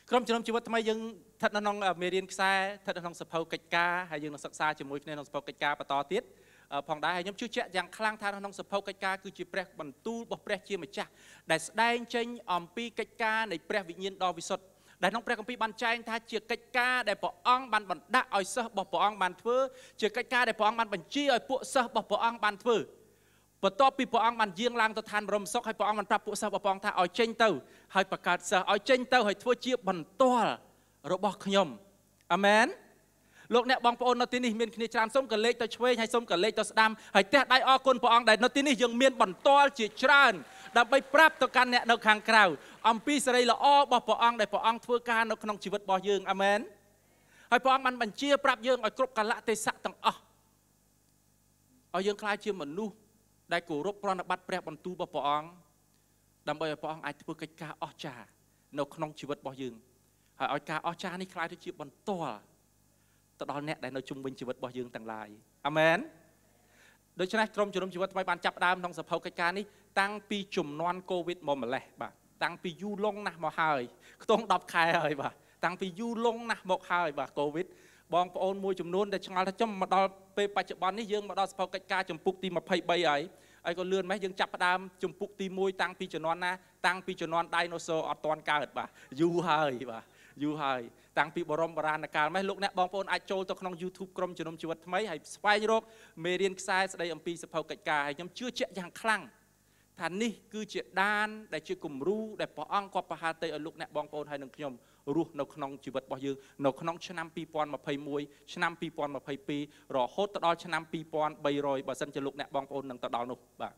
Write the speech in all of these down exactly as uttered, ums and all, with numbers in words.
ក្រុមជំនុំជីវិតថ្មីយើងស្ថិតនៅក្នុងមេរៀនខ្សែស្ថិតនៅក្នុងសភៅកិច្ចការហើយយើងនឹងសិក្សាជាមួយគ្នាក្នុងសភៅកិច្ចការបន្តទៀតផងដែរហើយខ្ញុំជឿជាក់យ៉ាងខ្លាំងថាក្នុងសភៅកិច្ចការគឺជាព្រះបន្ទូលរបស់ព្រះជាម្ចាស់ដែលស្ដែងចេញអំពីកិច្ចការនៃព្រះវិញ្ញាណដ៏វិសុទ្ធដែលក្នុងព្រះគម្ពីរបានចែងថាជាកិច្ចការដែលព្រះអង្គបានបណ្ដាក់ឲ្យសិស្សរបស់ព្រះអង្គបានធ្វើជាកិច្ចការដែលព្រះអង្គបានបញ្ជាឲ្យពួកសិស្សរបស់ព្រះអង្គបានធ្វើបន្ទាប់ពីព្រះអង្គបានយាងឡើងទៅឋានបរមសុខហើយព្រះអង្គបានប្រាប់ពួកសិស្សរបស់ព្រះអង្គថាឲ្យចេញទៅហើយបង្កើតសិស្សឲ្យចេញទៅហើយធ្វើជាបន្ទាល់របស់ខ្ញុំអាមែនលោកអ្នកបងប្អូននៅទីនេះមានគ្នាច្រើនសូមកលេចទៅឆ្វេងហើយសូមកលេចទៅស្ដាំហើយទះដៃអរគុណព្រះអង្គដែលនៅទីនេះយើងមានបន្ទាល់ជាច្រើនដើម្បីប្រាប់ទៅកាន់អ្នកនៅខាងក្រៅអំពីសេរីល្អរបស់ព្រះអង្គដែលព្រះអង្គធ្វើការនៅក្នុងជីវិតរបស់យើងអាមែនហើយព្រះអង្គបានបញ្ជាប្រាប់យើងឲ្យគ្រប់កាលៈទេសៈទាំងអស់ឲ្យយើងក្លាយជាមនុស្សដែលគោរពប្រណិប័តព្រះបន្ទូលរបស់ព្រះអង្គដើម្បីឲ្យព្រះអង្គអាចធ្វើកិច្ចការអស្ចារ្យនៅក្នុងជីវិតរបស់យើងហើយឲ្យការអស្ចារ្យនេះក្លាយទៅជាបន្ទាល់ទៅដល់អ្នកដែលនៅជុំវិញជីវិតរបស់យើងទាំងឡាយអាមែនដូច្នេះក្រុមជំនុំជីវិតថ្មីបានចាប់ផ្ដើមក្នុងសភៅកិច្ចការនេះតាំងពីជំនាន់កូវីដមកម្លេះបាទតាំងពីយូរលង់ណាស់មកហើយខ្ទង់ដប់ខែហើយបាទតាំងពីយូរលង់ណាស់មកហើយបាទកូវីដបងប្អូនមួយចំនួនដែលឆ្ងល់ថាចំមកដល់ពេលបច្ចុប្បន្ននេះយើងមកដល់សភៅកិច្ចការចំពុកទីម្ភៃបីហើយហើយក៏លឿនម៉េះយើងចាប់ផ្ដើមចំពុកទីមួយតាំងពីជំនាន់ណាតាំងពីជំនាន់ដៃណូស័រអត់ទាន់កើតបាទយូរហើយបាទយូរហើយតាំងពីបរមបុរាណកាលម៉េះលោកអ្នកបងប្អូនអាចចូលទៅក្នុង YouTube ក្រុមជំនុំជីវិតថ្មីហើយស្វែងរកមេរៀនខ្សែស្ដីអំពីសភៅកិច្ចការហើយខ្ញុំជឿជាក់យ៉ាងខ្លាំងថានេះគឺជាដានដែលជាគំរូដែលព្រះអង្គគាត់ប្រហាល់ទៅឲ្យលោកអ្នកបងប្អូនហើយនឹងខ្ញុំរស់នៅក្នុងជីវិតរបស់យើងនៅក្នុងឆ្នាំពីរពាន់ម្ភៃមួយឆ្នាំពីរពាន់ម្ភៃពីររហូតទៅដល់ឆ្នាំពីរពាន់បីរយបើសិនជាលោកអ្នកបងប្អូននឹងទៅដល់នោះបាទ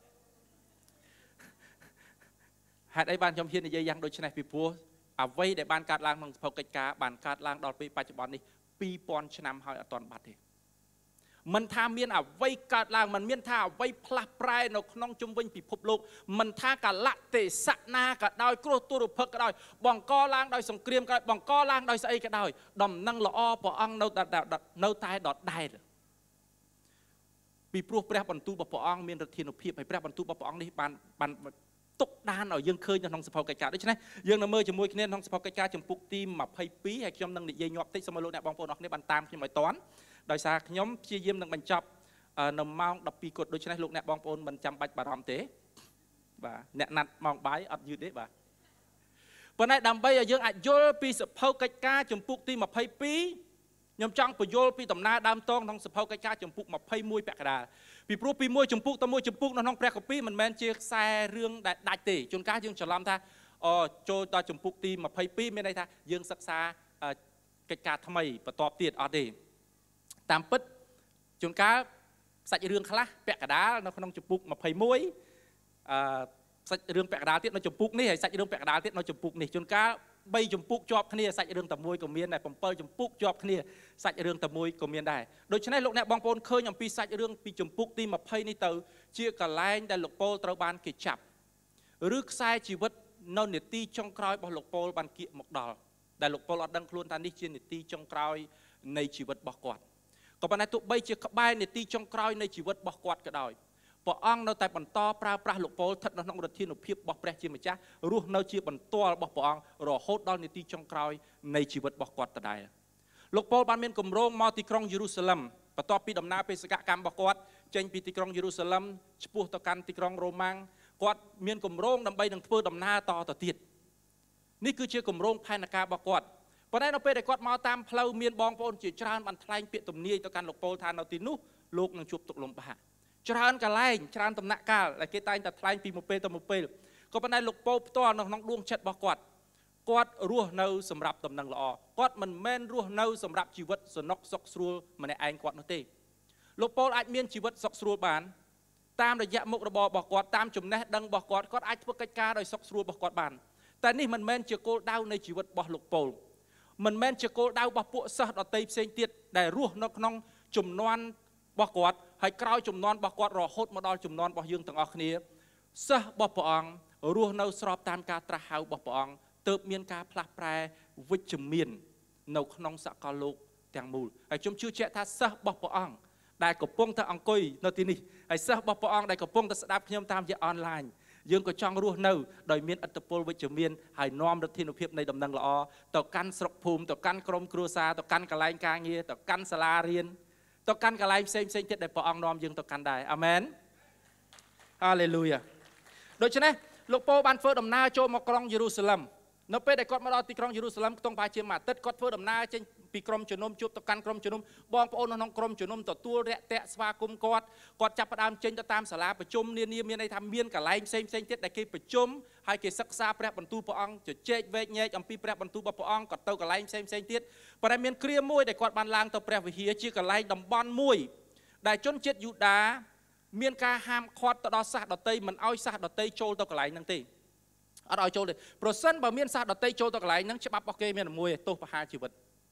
ហេតុអីបានខ្ញុំហ៊ាននិយាយយ៉ាងដូចនេះពីព្រោះអ្វីដែលបានកើតឡើងក្នុងសភៅកិច្ចការបានកើតឡើងដល់ពេលបច្ចុប្បន្ននេះពីរពាន់ឆ្នាំហើយអត់ទាន់បាត់ទេមិនថាមានអ្វីកើតឡើងមិនមានថាអ្វីផ្លាស់ប្រែនៅក្នុងជុំវិញពិភពលោកមិនថាកាលៈទេសៈណាក៏ដោយគ្រោះទុរភិក្សក៏ដោយបង្កឡើងដោយសង្គ្រាមក៏ដោយបង្កឡើងដោយស្អីក៏ដោយដំណឹងល្អព្រះអង្គនៅតែនៅតែដដែលពីព្រោះព្រះបន្ទូលរបស់ព្រះអង្គមានឫទ្ធានុភាពហើយព្រះបន្ទូលរបស់ព្រះអង្គនេះបានបានទុកដានឲ្យយើងឃើញនៅក្នុងសភៅកិច្ចការដូច្នេះយើងនឹងមើលជាមួយគ្នាក្នុងសភៅកិច្ចការចំពុកទីម្ភៃពីរហើយខ្ញុំនឹងនិយាយញាប់តិចសូមលោកអ្នកបងប្អូនអរគ្នាបានតាមខ្ញុំឲ្យតាន់ដោយសារខ្ញុំព្យាយាមនឹងបញ្ចប់នៅម៉ោងដប់ពីរគត់ដូច្នេះលោកអ្នកបងប្អូនមិនចាំបាច់បារម្ភទេបាទអ្នកណាត់ម៉ោងបាយអត់យឺតទេបាទប៉ុន្តែដើម្បីឲ្យយើងអាចយល់ពីសភៅកិច្ចការចំពុកទីម្ភៃពីរខ្ញុំចង់បញ្យល់ពីដំណើរដើមតងក្នុងសភៅកិច្ចការចំពុកម្ភៃមួយពាក់កណ្ដាលពីព្រោះពីមួយចំពុកទៅមួយចំពុកនៅក្នុងព្រះគម្ពីរមិនមែនជាខ្សែរឿងដែលដាច់ទេជួនកាលយើងច្រឡំថាអូចូលដល់ចំពុកទីម្ភៃពីរមានន័យថាយើងសិក្សាកិច្ចការថ្មីបន្ទាប់ទៀតអត់ទេតាមពិតជួនកាលសាច់រឿងខ្លះពាក់កណ្ដាលនៅក្នុងចំពុកម្ភៃមួយអឺសាច់រឿងពាក់កណ្ដាលទៀតនៅចំពុកនេះហើយសាច់រឿងពាក់កណ្ដាលទៀតនៅចំពុកនេះជួនកាលបីចំពុកជាប់គ្នាសាច់រឿងតែមួយក៏មានដែរbảyចំពុកជាប់គ្នាសាច់រឿងតែមួយក៏មានដែរដូច្នេះលោកអ្នកបងប្អូនឃើញអំពីសាច់រឿងពីចំពុកទីម្ភៃនេះទៅជាកលែងដែលលោកប៉ូលត្រូវបានគេចាប់ឬខ្សែជីវិតនៅនេតិចុងក្រោយរបស់លោកប៉ូលបានគៀកមកដល់ដែលលោកប៉ូលអត់ដឹងខ្លួនថានេះជានេតិចុងក្រោយនៃជីវិតរបស់គាត់ក៏ប៉ុន្តែទោះបីជាក្បែរនេតិចុងក្រោយនៃជីវិតរបស់គាត់ក៏ដោយព្រះអង្គនៅតែបន្តប្រើប្រាស់លោកប៉ូលស្ថិតនៅក្នុងឫទ្ធានុភាពរបស់ព្រះជាម្ចាស់រស់នៅជាបន្ទាល់របស់ព្រះអង្គរហូតដល់នាទីចុងក្រោយនៃជីវិតរបស់គាត់ដដែលលោកប៉ូលបានមានគម្រោងមកទីក្រុងយេរូសាឡឹមបន្ទាប់ពីដំណើរបេសកកម្មរបស់គាត់ចេញពីទីក្រុងយេរូសាឡឹមឆ្ពោះទៅកាន់ទីក្រុងរ៉ូម៉ាំងគាត់មានគម្រោងដើម្បីនឹងធ្វើដំណើរតទៅទៀតនេះគឺជាគម្រោងផែនការរបស់គាត់ប៉ុន្តែនៅពេលដែលគាត់មកតាមផ្លូវមានបងប្អូនជាច្រើនបានថ្លែងពាក្យទំនាយទៅកាន់លោកប៉ូលថានៅទីនោះលោកនឹងជួបទុក្ខលំបាកច្រើនកលែងច្រើនដំណាក់កាលដែលគេតែងតែថ្លែងពីមួយពេលទៅមួយពេលក៏ប៉ុន្តែលោកប៉ូលផ្ទាល់នៅក្នុងដួងចិត្តរបស់គាត់គាត់រស់នៅសម្រាប់ដំណឹងល្អគាត់មិនមែនរស់នៅសម្រាប់ជីវិតសនុកសុខស្រួលម្នាក់ឯងគាត់នោះទេលោកប៉ូលអាចមានជីវិតសុខស្រួលបានតាមរយៈមុខរបររបស់គាត់តាមចំណេះដឹងរបស់គាត់គាត់អាចធ្វើកិច្ចការដោយសុខស្រួលរបស់គាត់បានតែនេះមិនមែនជាគោលដៅនៃជីវិតរបស់លោកប៉ូលមិនមែនជាគោលដៅរបស់ពួកសិស្សដទៃផ្សេងទៀតដែលរស់នៅក្នុងជំនាន់របស់គាត់ហើយក្រោយចំនួនរបស់គាត់រហូតមកដល់ចំនួនរបស់យើងទាំងអស់គ្នាសិស្សរបស់ព្រះអង្គរស់នៅស្របតាមការត្រាស់ហៅរបស់ព្រះអង្គទើបមានការផ្លាស់ប្រែវិជ្ជមាននៅក្នុងសកលលោកទាំងមូលហើយខ្ញុំជឿជាក់ថាសិស្សរបស់ព្រះអង្គដែលកំពុងតែអង្គុយនៅទីនេះហើយសិស្សរបស់ព្រះអង្គដែលកំពុងតែស្ដាប់ខ្ញុំតាមរយៈអនឡាញយើងក៏ចង់រស់នៅដោយមានឥទ្ធិពលវិជ្ជមានហើយនាំរដ្ឋាភិបាលនៃដំណឹងល្អទៅកាន់ស្រុកភូមិទៅកាន់ក្រុមគ្រួសារទៅកាន់កន្លែងការងារទៅកាន់សាលារៀនទៅកាន់កន្លែងផ្សេងផ្សេងទៀតដែលព្រះអង្គនាំយើងទៅកាន់ដែរអាមែនហាឡេលូយ៉ាដូច្នេះលោកប៉ូបានធ្វើដំណើរចូលមកក្រុងយេរូសាឡិមនៅពេលដែលគាត់មកដល់ទីក្រុងយេរូសាឡិមខ្ទង់ប្រហែលជាមួយអាទិត្យគាត់ធ្វើដំណើរចេញពីក្រុមជំនុំជួបទៅកាន់ក្រុមជំនុំបងប្អូននៅក្នុងក្រុមជំនុំទទួលរាក់ទាក់ស្វាគមន៍គាត់គាត់ចាប់ផ្ដើមចេញទៅតាមសាលាប្រជុំនានាមានន័យថាមានកន្លែងផ្សេងផ្សេងទៀតដែលគេប្រជុំហើយគេសិក្សាព្រះបន្ទូលព្រះអង្គជជែកវែកញែកអំពីព្រះបន្ទូលរបស់ព្រះអង្គក៏ទៅកន្លែងផ្សេងផ្សេងទៀតប៉ុន្តែមានគ្រាមួយដែលគាត់បានឡើងទៅព្រះវិហារជាកន្លែងតំបន់មួយដែលជនជាតិយូដាមានការហាមឃាត់ទៅដល់សាសដតីមិនឲ្យសាសដតីចូលទៅកន្លែងហ្នឹងទេអត់ឲ្យចូលទេប្រសិនបើមានសាសដតីចូលទៅកន្លែងហ្នឹងច្បាប់របស់គេមានមួយទោសប្រហារជីវិត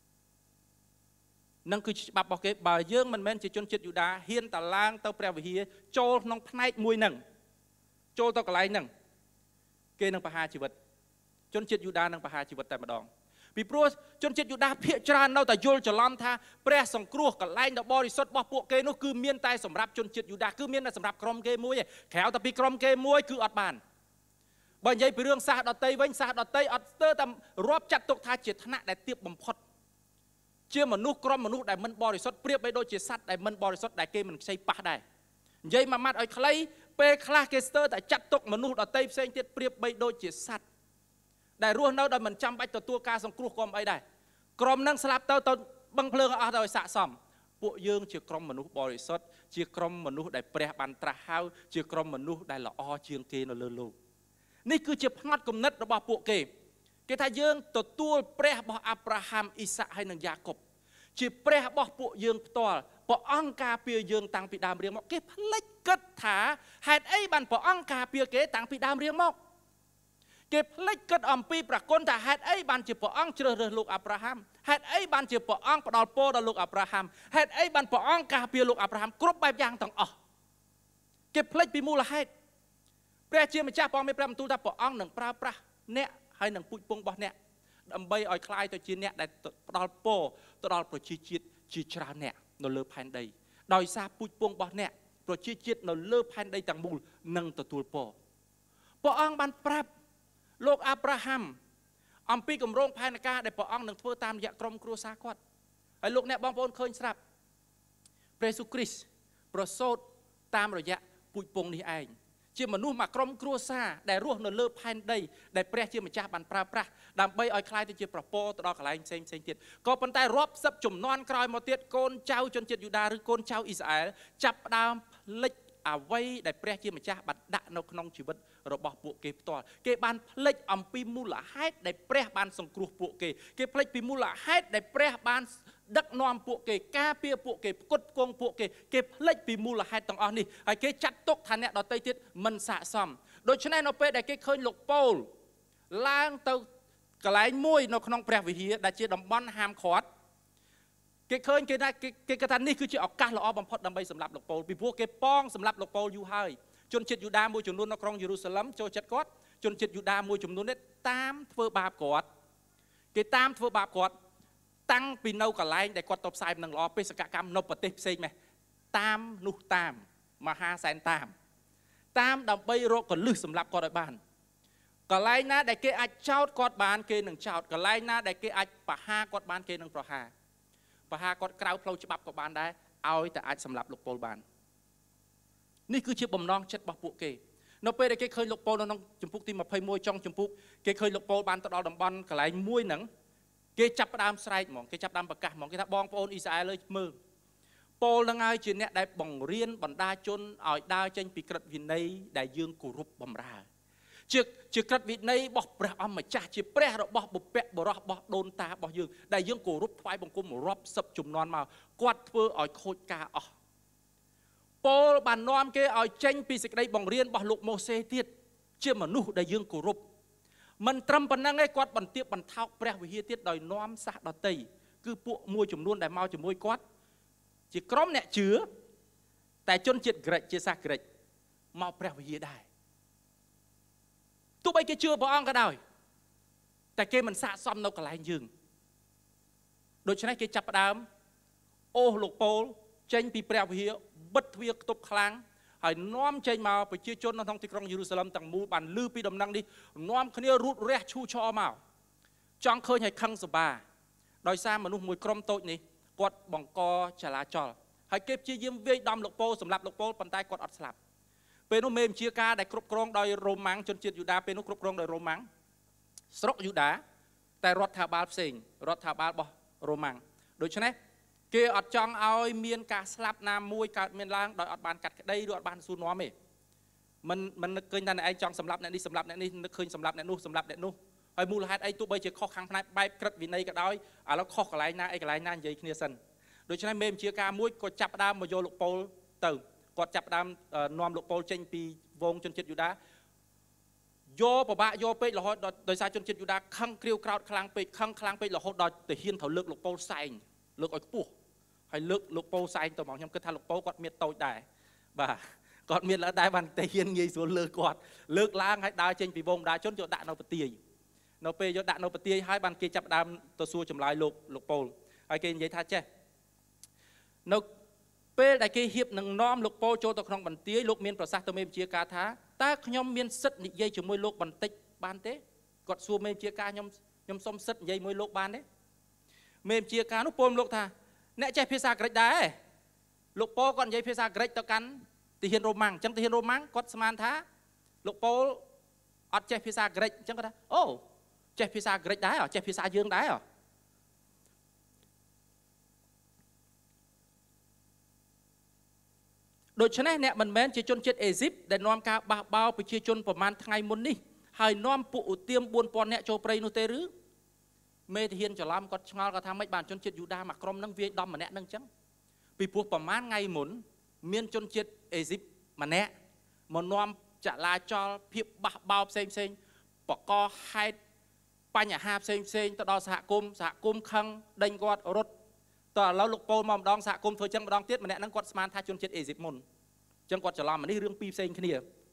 នឹងគឺច្បាប់របស់គេបើយើងមិនមែនជាជនជាតិយូដាហ៊ានតឡើងទៅព្រះវិហារចូលក្នុងផ្នែកមួយហ្នឹងចូលទៅកន្លែងហ្នឹងគេនឹងប្រហារជីវិតជនជាតិយូដានឹងប្រហារជីវិតតែម្ដងពីព្រោះជនជាតិយូដាភាគច្រើននៅតែយល់ច្រឡំថាព្រះសង្គ្រោះកន្លែងដ៏បរិសុទ្ធរបស់ពួកគេនោះគឺមានតែសម្រាប់ជនជាតិយូដាគឺមានតែសម្រាប់ក្រុមគេមួយឯងក្រៅតែពីក្រុមគេមួយគឺអត់បានបើនិយាយពីរឿងសាសដតីវិញសាសដតីអត់ស្ទើរតែរាប់ចាត់ទុកថាជាថ្នាក់ដែលទាបបំផុតជាមនុស្សក្រុមមនុស្សដែលមិនបរិសុទ្ធប្រៀបបីដូចជាសត្វដែលមិនបរិសុទ្ធដែលគេមិនខ្ចីប៉ះដែរនិយាយមួយម៉ាត់ឲ្យខ្លីពេលខ្លះគេស្ទើរតែចាត់ទុកមនុស្សដតីផ្សេងទៀតប្រៀបបីដូចជាសត្វដែលរស់នៅដោយមិនចាំបាច់ទទួលការសង្គ្រោះក៏មិនអីដែរក្រុមនឹងស្លាប់ទៅទៅបឹងភ្លើងអស់ទៅឲ្យស័ក្តិសមពួកយើងជាក្រុមមនុស្សបរិសុទ្ធជាក្រុមមនុស្សដែលព្រះបានត្រាស់ហៅជាក្រុមមនុស្សដែលល្អជាងគេនៅលើលោកនេះគឺជាផ្នត់គំនិតរបស់ពួកគេគេថាយើងទទួលព្រះរបស់អាប់រ៉ាហាំអ៊ីសាក់ហើយនិងយ៉ាកុបជាព្រះរបស់ពួកយើងផ្ទាល់ព្រះអង្គការពារយើងតាំងពីដើមរៀងមកគេភ្លេចគិតថាហេតុអីបានព្រះអង្គការពារគេតាំងពីដើមរៀងមកគេភ្លេចគិតអំពីប្រគុណថាហេតុអីបានជាព្រះអង្គជ្រើសរើសលោកអាប់រ៉ាហាំហេតុអីបានជាព្រះអង្គផ្ដល់ពរដល់លោកអាប់រ៉ាហាំហេតុអីបានព្រះអង្គការពារលោកអាប់រ៉ាហាំគ្រប់បែបយ៉ាងទាំងអស់គេភ្លេចពីមូលហេតុព្រះជាម្ចាស់ព្រះមានព្រះបន្ទូលថាព្រះអង្គនឹងប្រើប្រាស់អ្នកហើយនឹងពូជពងរបស់អ្នកដើម្បីឲ្យคล้ายទៅជាអ្នកដែលផ្ដល់ពរទៅដល់ប្រជាជាតិជាច្រើនអ្នកនៅលើផែនដីដោយសារពូជពងរបស់អ្នកប្រជាជាតិនៅលើផែនដីទាំងមូលនឹងទទួលពរព្រះអង្គបានប្រាប់លោកអាប់រ៉ាហាំអំពីគម្រោងផែនការដែលព្រះអង្គនឹងធ្វើតាមរយៈក្រុមគ្រួសារគាត់ហើយលោកអ្នកបងប្អូនឃើញស្រាប់ព្រះយេស៊ូវគ្រីស្ទប្រសូតតាមរយៈពូជពងនេះឯងជាមនុស្សមួយក្រុមគ្រួសារដែលរស់នៅលើផែនដីដែលព្រះជាម្ចាស់បានប្រើប្រាស់ដើម្បីឲ្យคล้ายទៅជាប្រពរទៅដល់កន្លែងផ្សេងផ្សេងទៀតក៏ប៉ុន្តែរាប់សិបជំនាន់ក្រោយមកទៀតកូនចៅជនជាតិយូដាឬកូនចៅអ៊ីស្រាអែលចាប់ផ្ដើមភ្លេចអ្វីដែលព្រះជាម្ចាស់បានដាក់នៅក្នុងជីវិតរបស់ពួកគេផ្ទាល់គេបានភ្លេចអំពីមូលហេតុដែលព្រះបានសង្គ្រោះពួកគេគេភ្លេចពីមូលហេតុដែលព្រះបានដឹកនាំពួកគេការពារពួកគេផ្គត់ផ្គង់ពួកគេគេភ្លេចពីមូលហេតុទាំងអស់នេះហើយគេចាត់ទុកថាអ្នកដទៃទៀតមិនស័ក្តិសមដូច្នេះនៅពេលដែលគេឃើញលោកប៉ូលឡើងទៅកន្លែងមួយនៅក្នុងព្រះវិហារដែលជាតំបន់ហាមឃាត់គេឃើញគេថាគេគេថានេះគឺជាឱកាសល្អបំផុតដើម្បីសម្រាប់លោកប៉ូលពីព្រោះគេប៉ងសម្រាប់លោកប៉ូលយូរហើយជនជាតិយូដាមួយចំនួននៅក្រុងយេរូសាឡិមចូលចិត្តគាត់ជនជាតិយូដាមួយចំនួននេះតាមធ្វើបាបគាត់គេតាមធ្វើបាបគាត់តាំងពីនៅកន្លែងដែលគាត់ទៅផ្សាយនឹងល្អបេសកកម្មនៅប្រទេសផ្សេងម៉េះតាមនោះតាមមហាសែនតាមតាមដើម្បីរកកលឹះសម្រាប់គាត់ឲ្យបានកន្លែងណាដែលគេអាចចោទគាត់បានគេនឹងចោទកន្លែងណាដែលគេអាចប្រហារគាត់បានគេនឹងប្រហារប្រហារគាត់ក្រៅផ្លូវច្បាប់ក៏បានដែរឲ្យតែអាចសម្លាប់លោកប៉ូលបាននេះគឺជាបំណងចិត្តរបស់ពួកគេនៅពេលដែលគេឃើញលោកប៉ូលនៅក្នុងជំពូកទីម្ភៃមួយចុងជំពូកគេឃើញលោកប៉ូលបានទៅដល់តំបន់កន្លែងមួយហ្នឹងគេចាប់ផ្ដើមស្រែកហ្មងគេចាប់ផ្ដើមប្រកាសហ្មងគេថាបងប្អូនអ៊ីស្រាអែលលើមើលប៉ូលនឹងហើយជាអ្នកដែលបង្រៀនបណ្ដាជនឲ្យដើរចេញពីក្រឹតវិន័យដែលយើងគោរពបម្រើជាជាក្រឹតវិន័យរបស់ព្រះអម្ចាស់ជាព្រះរបស់បុព្វបុរសរបស់ដូនតារបស់យើងដែលយើងគោរពថ្វាយបង្គំរាប់សិបជំនាន់មកគាត់ធ្វើឲ្យខូចការអស់ប៉ូលបាននាំគេឲ្យចេញពីសេចក្តីបង្រៀនរបស់លោកម៉ូសេទៀតជាមនុស្សដែលយើងគោរពមិនត្រឹមប៉ុណ្ណឹងឯងគាត់បន្ទាបបន្ថោកព្រះវិហារទៀតដោយនាំសាសដតីគឺពួកមួយចំនួនដែលមកជាមួយគាត់ជាក្រុមអ្នកជឿតែជនជាតិក្រិចជាសាសក្រិចមកព្រះវិហារដែរទោះបីគេជឿព្រះអង្គក៏ដោយតែគេមិនស័ក្តិសមនៅកន្លែងយើងដូច្នេះគេចាប់ផ្ដើមអូសលោកប៉ូលចេញពីព្រះវិហារបិទទ្វារខ្ទប់ខ្លាំងហើយនាំចេញមកប្រជាជននៅក្នុងទីក្រុងយេរូសាឡឹមទាំងមូលបានលឺពីដំណឹងនេះនាំគ្នារូតរះឈូឆរមកចង់ឃើញឲ្យខឹងសម្បាដោយសារមនុស្សមួយក្រុមតូចនេះគាត់បង្កចលាចលហើយគេព្យាយាមវាយដំលោកប៉ូលសម្រាប់លោកប៉ូលប៉ុន្តែគាត់អត់ស្លាប់ពេលនោះមេបញ្ជាការដែលគ្រប់គ្រងដោយរ៉ូម៉ាំងជនជាតិយូដាពេលនោះគ្រប់គ្រងដោយរ៉ូម៉ាំងស្រុកយូដាតែរដ្ឋាភិបាលផ្សេងរដ្ឋាភិបាលរបស់រ៉ូម៉ាំងដូច្នេះគេអត់ចង់ឲ្យមានការស្លាប់ណាមួយកើតមានឡើងដោយអត់បានកាត់ក្តីឬអត់បានសួរនាំទេមិនមិននឹកឃើញតែអ្នកឯងចង់សម្លាប់អ្នកនេះសម្លាប់អ្នកនេះនឹកឃើញសម្លាប់អ្នកនោះសម្លាប់អ្នកនោះហើយមូលហេតុអីទោះបីជាខុសខាងផ្នែកបែបក្រឹតវិន័យក៏ដោយឥឡូវខុសកន្លែងណាអីកន្លែងណានិយាយគ្នាសិនដូច្នេះមេបញ្ជាការមួយក៏ចាប់ផ្ដើមមកយកលោកប៉ូលទៅគាត់ចាប់ផ្ដើមនាំលោកប៉ូលចេញពីវងជនជាតិយូដាយកប្របាក់យកពេករហូតដល់ដោយសារជនជាតិយូដាខឹងគ្រាវក្រោតខ្លាំងពេកខឹងខ្លាំងពេករហូតដល់ទៅហ៊ានត្រូវលើកលោកប៉ូលសែងលើកឲ្យខ្ពស់ហើយលើកលោកប៉ូលសែងទៅមកខ្ញុំគិតថាលោកប៉ូលគាត់មានតូចដែរបាទគាត់មានឡើងដែរបានតែហ៊ានងាយស្រួលលើកគាត់លើកឡើងហើយដើរចេញពីវងដាជនយកដាក់នៅប្រទាយនៅពេលយកដាក់នៅប្រទាយហើយបានគេចាប់ដើមទៅសួរចម្លើយលោកលោកប៉ូលហើយគេនិយាយថាចេះនៅពេលដែលគេហៀបនឹងនាំលោកប៉ូលចូលទៅក្នុងបន្ទាយលោកមានប្រសាសន៍ទៅមេបញ្ជាការថាតើខ្ញុំមានសិទ្ធិនិយាយជាមួយលោកបន្តិចបានទេគាត់សួរមេបញ្ជាការខ្ញុំខ្ញុំសុំសិទ្ធិនិយាយមួយលោកបានទេមេបញ្ជាការនោះពោលលោកថាអ្នកចេះភាសាក្រិចដែរលោកប៉ូលគាត់និយាយភាសាក្រិចទៅកាន់ទាហានរ៉ូម៉ាំងអញ្ចឹងទាហានរ៉ូម៉ាំងគាត់ស្មានថាលោកប៉ូលអត់ចេះភាសាក្រិចអញ្ចឹងគាត់ថាអូចេះភាសាក្រិចដែរចេះភាសាយើងដែរដូច្នេះអ្នកមិនមែនជាជនជាតិអេស៊ីបដែលនាំការបះបោរប្រជាជនប្រមាណថ្ងៃមុននេះហើយនាំពួកឧទាមបួនពាន់នាក់ចូលព្រៃនោះទេឬមេទាហានច្រឡំគាត់ឆ្ងល់គាត់ថាម៉េចបានជនជាតិយូដាមួយក្រុមនឹងវាយដំម្នាក់នឹងអញ្ចឹងពីព្រោះប្រមាណថ្ងៃមុនមានជនជាតិអេស៊ីបម្នាក់មកនាំចលាចលភាពបះបោរផ្សេងផ្សេងបកកហេតុបញ្ហាផ្សេងផ្សេងទៅដល់សហគមន៍សហគមន៍ខឹងដេញគាត់រត់តើឥឡូវលោកប៉ូលមកម្ដងសហគមន៍ធ្វើចឹងម្ដងទៀតម្នាក់ហ្នឹងគាត់ស្មានថាជនជាតិអេស៊ីបមុនអញ្ចឹងគាត់ច្រឡំនេះរឿងពីរផ្សេងគ្នា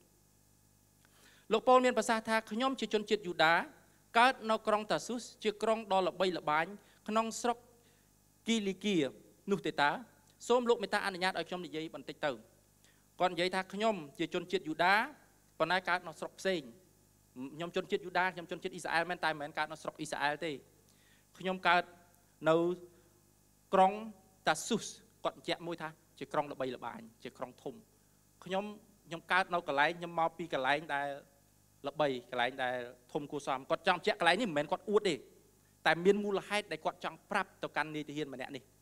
លោកប៉ូលមានប្រសាសន៍ថាខ្ញុំជាជនជាតិយូដាកើតនៅក្រុងតាស៊ូសជាក្រុងដ៏ល្បីល្បាញក្នុងស្រុកគីលីគៀនោះទេតាសូមលោកមេត្តាអនុញ្ញាតឲ្យខ្ញុំនិយាយបន្តិចទៅគាត់និយាយថាខ្ញុំជាជនជាតិយូដាប៉ុន្តែកើតនៅស្រុកផ្សេងខ្ញុំជនជាតិយូដាខ្ញុំជនជាតិអ៊ីស្រាអែលមែនតែមិនមែនកើតនៅស្រុកអ៊ីស្រាអែលទេខ្ញុំកើតនៅក្រុងតាស៊ូសគាត់បញ្ជាក់មួយថាជាក្រុងល្បីល្បាញជាក្រុងធំខ្ញុំខ្ញុំកើតនៅកន្លែងខ្ញុំមកពីកន្លែងដែលល្បីកន្លែងដែលធំគួរសមគាត់ចង់បញ្ជាក់កន្លែងនេះមិនមែនគាត់អួតទេតែមានមូលហេតុដែលគាត់ចង់ប្រាប់ទៅកាន់នាយទាហានម្នាក់នេះ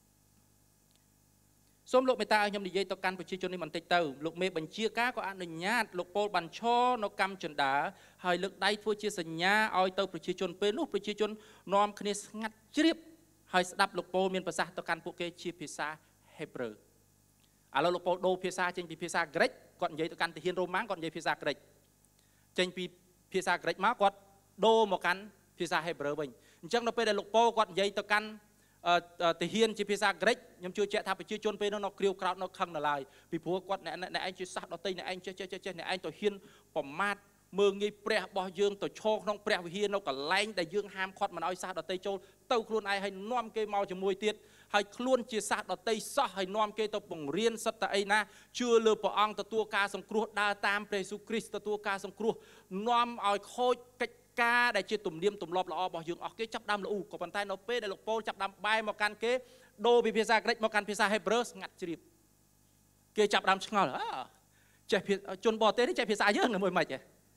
សូមលោកមេត្តាឲ្យខ្ញុំនិយាយទៅកាន់ប្រជាជននេះបន្តិចទៅលោកមេបញ្ជាការក៏អនុញ្ញាតលោកប៉ូលបានឈរនៅកម្មចិន្តាហើយលើកដៃធ្វើជាសញ្ញាឲ្យទៅប្រជាជនពេលនោះប្រជាជននាំគ្នាស្ងាត់ជ្រាបហើយស្ដាប់លោកប៉ូលមានប្រសាសន៍ទៅកាន់ពួកគេជាភាសាហេប្រឺឥឡូវលោកប៉ូលដូរភាសាចេញពីភាសាក្រិចគាត់និយាយទៅកាន់ទាហានរ៉ូម៉ាំងគាត់និយាយភាសាក្រិចចេញពីភាសាក្រិចមកគាត់ដូរមកកាន់ភាសាហេប្រឺវិញអញ្ចឹងនៅពេលដែលលោកប៉ូលគាត់និយាយទៅកាន់ទាហានជាភាសាក្រិចខ្ញុំជឿជាក់ថាប្រជាជនពេលនោះនៅគ្រាវក្រោតនៅខឹងនៅឡើយពីព្រោះគាត់អ្នកអ្នកឯងជាសាសដតីអ្នកឯងចេះចេះចេះចេះអ្នកឯងទៅហ៊ានប្រមាថមើងងាយព្រះរបស់យើងទៅឈរក្នុងព្រះវិហារនៅកន្លែងដែលយើងហាមឃាត់មិនឲ្យសាសដតីចូលទៅខ្លួនឯងហើយនាំគេមកជាមួយទៀតហើយខ្លួនជាសាសដតីសោះហើយនាំគេទៅបង្រៀនសិតតែអីណាជឿលើព្រះអង្គទទួលការសង្គ្រោះដើរតាមព្រះយេស៊ូវគ្រីស្ទទទួលការសង្គ្រោះនាំឲ្យខូចកិច្ចការដែលជាទំនៀមទម្លាប់ល្អរបស់យើងអស់គេចាប់ដើមល្អូក៏ប៉ុន្តែនៅពេលដែលលោកប៉ូលចាប់ដើមបែរមកកាន់គេដូរពីភាសាក្រិចមកកាន់ភាសាហេប្រឺស្ងាត់ជ្រាបគេចាប់ដើមឆ្ងល់អើចេះជនបរទេសនេះចេះភាសាយើងមួយមិនហ៎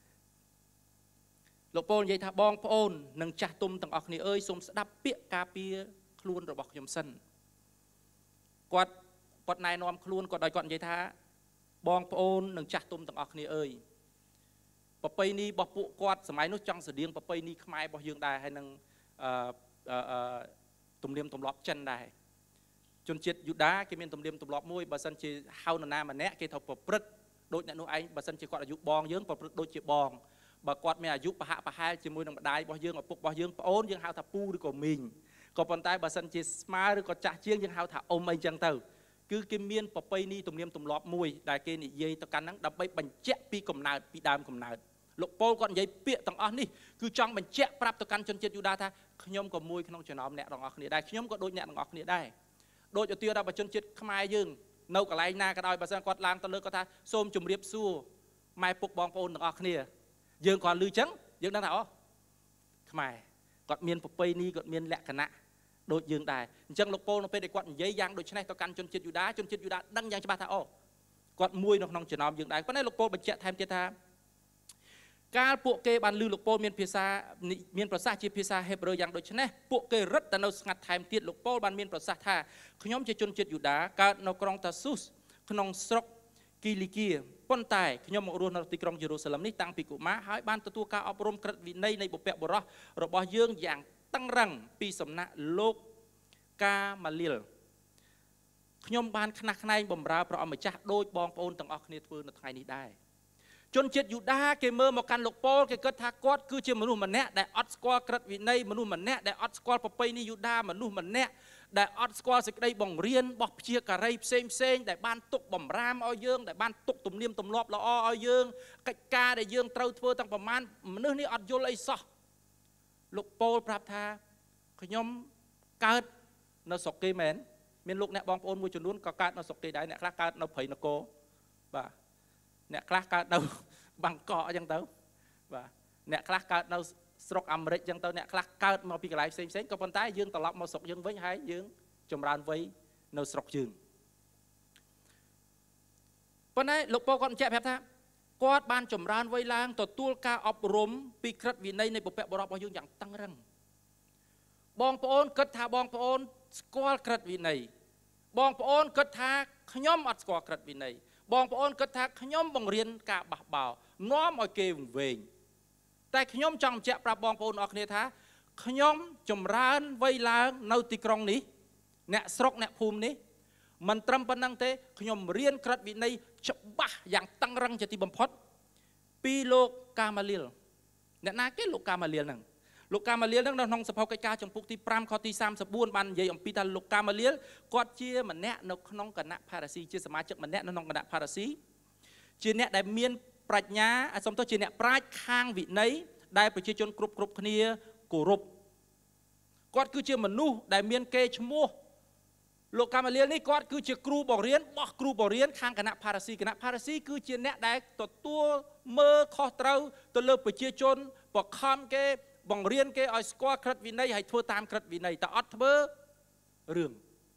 លោកប៉ូលនិយាយថាបងប្អូននិងចាស់ទុំទាំងអស់គ្នាអើយសូមស្ដាប់ពាក្យការពារខ្លួនរបស់ខ្ញុំសិនគាត់គាត់ណែនាំខ្លួនគាត់ដោយគាត់និយាយថាបងប្អូននិងចាស់ទុំទាំងអស់គ្នាអើយប្រពៃណីរបស់ពួកគាត់សម័យនោះចង់ស្តៀងប្រពៃណីខ្មែររបស់យើងដែរហើយនឹងអឺអឺទំនៀមទម្លាប់ចិនដែរជនជាតិយូដាគេមានទំនៀមទម្លាប់មួយបើសិនជាហៅនរណាម្នាក់គេត្រូវប្រព្រឹត្តដូចអ្នកនោះឯងបើសិនជាគាត់អាយុបងយើងប្រព្រឹត្តដូចជាបងបើគាត់មានអាយុប្រហាក់ប្រហែលជាមួយនឹងម្ដាយរបស់យើងឪពុករបស់យើងប្អូនយើងហៅថាពូឬក៏មីងក៏ប៉ុន្តែបើសិនជាស្មើឬក៏ចាស់ជាងយើងហៅថាអ៊ំអីចឹងទៅគឺគេមានប្រពៃណីទំនៀមទម្លាប់មួយដែលគេនិយាយទៅកាន់ហ្នឹងដើម្បីបញ្ជាក់ពីកំណើតពីដើមកំណើតលោកប៉ូលគាត់និយាយពាក្យទាំងអស់នេះគឺចង់បញ្ជាក់ប្រាប់ទៅកាន់ជនជាតិយូដាថាខ្ញុំក៏មួយក្នុងចំណោមអ្នកទាំងអស់គ្នាដែរខ្ញុំក៏ដូចអ្នកទាំងអស់គ្នាដែរដូចឧទាហរណ៍ដល់ជនជាតិខ្មែរយើងនៅកន្លែងណាក៏ដោយបើសិនគាត់ឡើងទៅលើគាត់ថាសូមជម្រាបសួរម៉ែពុកបងប្អូនទាំងអស់គ្នាយើងគាត់ឮចឹងយើងដឹងថាអូខ្មែរគាត់មានប្រពៃណីគាត់មានលក្ខណៈដូចយើងដែរអញ្ចឹងលោកពលនៅពេលដែលគាត់និយាយយ៉ាងដូចនេះទៅកាន់ជនជាតិយូដាជនជាតិយូដាដឹងយ៉ាងច្បាស់ថាអូគាត់មួយនៅក្នុងចំណោមយើងដែរប៉ុន្តែលោកពលបញ្ជាក់ថែមទៀតថាកាលពួកគេបានឮលោកពលមានភាសាមានប្រសាសន៍ជាភាសាហេប្រឺយ៉ាងដូចនេះពួកគេរឹតតែនៅស្ងាត់ថែមទៀតលោកពលបានមានប្រសាសន៍ថាខ្ញុំជាជនជាតិយូដាកើតនៅក្រុងតាស៊ូសក្នុងស្រុកគីលីគៀប៉ុន្តែខ្ញុំមករស់នៅទីក្រុងយេរូសាឡឹមនេះតាំងពីកុមារហើយបានទទួលការអប់រំក្រឹតវិន័យនៃបុព្វបុរសរបស់យើងយ៉ាងតឹងរឹងពីសំណាក់លោកកាម៉ាលីលខ្ញុំបានខ្នះខ្នែងបម្រើព្រះអម្ចាស់ដោយបងប្អូនទាំងអស់គ្នាធ្វើនៅថ្ងៃនេះដែរជនជាតិយូដាគេមើលមកកាន់លោកប៉ូលគេគិតថាគាត់គឺជាមនុស្សម្នាក់ដែលអត់ស្គាល់ក្រឹតវិន័យមនុស្សម្នាក់ដែលអត់ស្គាល់ប្រពៃណីយូដាមនុស្សម្នាក់ដែលអត់ស្គាល់សេចក្តីបង្រៀនរបស់ព្យាការីផ្សេងផ្សេងដែលបានទុកបំរាមឲ្យយើងដែលបានទុកទំនៀមទម្លាប់ល្អឲ្យយើងកិច្ចការដែលយើងត្រូវធ្វើទាំងប្រមាណមនុស្សនេះអត់យល់អីសោះលោកប៉ូលប្រាប់ថាខ្ញុំកើតនៅស្រុកគេមែនមានលោកអ្នកបងប្អូនមួយចំនួនក៏កើតនៅស្រុកគេដែរអ្នកខ្លះកើតនៅព្រៃនគរបាទអ្នកខ្លះកើតនៅបាងកកអញ្ចឹងទៅបាទអ្នកខ្លះកើតនៅស្រុកអាមេរិកអញ្ចឹងទៅអ្នកខ្លះកើតមកពីកន្លែងផ្សេងផ្សេងក៏ប៉ុន្តែយើងត្រឡប់មកស្រុកយើងវិញហើយយើងចម្រើនវ័យនៅស្រុកយើងប៉ុន្តែលោកប៉ូគាត់បញ្ជាក់ប្រាប់ថាគាត់បានចម្រើនវ័យឡើងទទួលការអប់រំពីក្រឹតវិន័យនៃបុព្វបុរសរបស់យើងយ៉ាងតឹងរឹងបងប្អូនគិតថាបងប្អូនស្គាល់ក្រឹតវិន័យបងប្អូនគិតថាខ្ញុំអត់ស្គាល់ក្រឹតវិន័យបងប្អូនគិតថាខ្ញុំបង្រៀនការបះបោរនាំឲ្យគេវង្វេងតែខ្ញុំចង់បញ្ជាក់ប្រាប់បងប្អូនអរគ្នាថាខ្ញុំចម្រើនវ័យឡើងនៅទីក្រុងនេះអ្នកស្រុកអ្នកភូមិនេះមិនត្រឹមប៉ុណ្ណឹងទេខ្ញុំរៀនក្រឹតវិន័យច្បាស់យ៉ាងតឹងរឹងជាទីបំផុតពីលោកកាម៉ាលីលអ្នកណាគេលោកកាម៉ាលីលហ្នឹងលោកកាម៉ាលីលហ្នឹងនៅក្នុងសភៅកិច្ចការចំពុកទីប្រាំខទីសាមសិបបួនបាននិយាយអំពីថាលោកកាម៉ាលីលគាត់ជាម្នាក់នៅក្នុងគណៈផារ៉ាស៊ីជាសមាជិកម្នាក់នៅក្នុងគណៈផារ៉ាស៊ីជាអ្នកដែលមានប្រាជ្ញាសំទោសជាអ្នកប្រាជ្ញខាងវិន័យដែលប្រជាជនគ្រប់គ្រប់គ្នាគោរពគាត់គឺជាមនុស្សដែលមានកេរ្តិ៍ឈ្មោះលោកកាម៉ាលីលនេះគាត់គឺជាគ្រូបង្រៀនបោះគ្រូបង្រៀនខាងគណៈផារ៉ាស៊ីគណៈផារ៉ាស៊ីគឺជាអ្នកដែលទទួលមើលខុសត្រូវទៅលើប្រជាជនបខំគេបង្រៀនគេឲ្យស្គាល់ក្រឹតវិន័យហើយធ្វើតាមក្រឹតវិន័យតែអត់ធ្វើរឿង